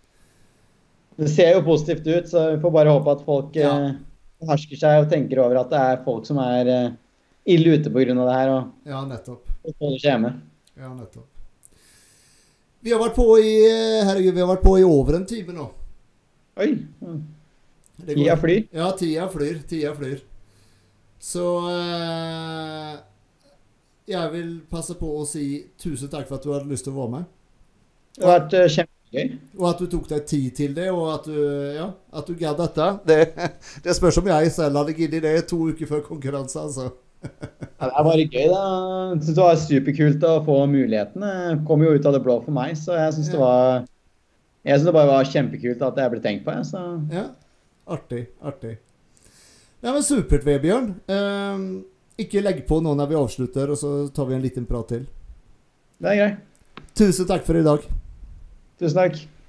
Det ser jo positivt ut, så vi får bare håpe at folk ja. uh, hersker seg og tenker over at det er folk som er uh, ille ute på grunn av det her. Og, ja, nettopp. Og holder seg hjemme. Ja, nettopp. Vi har vært på i, herregud, vi har vært på i over en time nå. Oi. Tida flyr. Ja, tida flyr, tida flyr. Så eh, jeg vil passe på å si tusen takk for at du hadde lyst til å være med. Det har vært uh, kjempegøy. Og at du tok deg tid til det, og at du, ja, at du gadd dette. Det, det spørs om jeg selv hadde giddet det to uker før konkurranse, altså. Ja, det er bare gøy, da. Jeg synes det var superkult å få muligheten. Det kom jo ut av det blå for meg, så jeg synes det var jeg synes det bare var kjempekult at jeg ble tenkt på. Så. Ja, artig, artig. Ja, men supert, Vebjørn. Um, ikke legg på nå når vi avslutter, og så tar vi en liten prat til. Det er greit. Tusen takk for i dag. Tusen takk.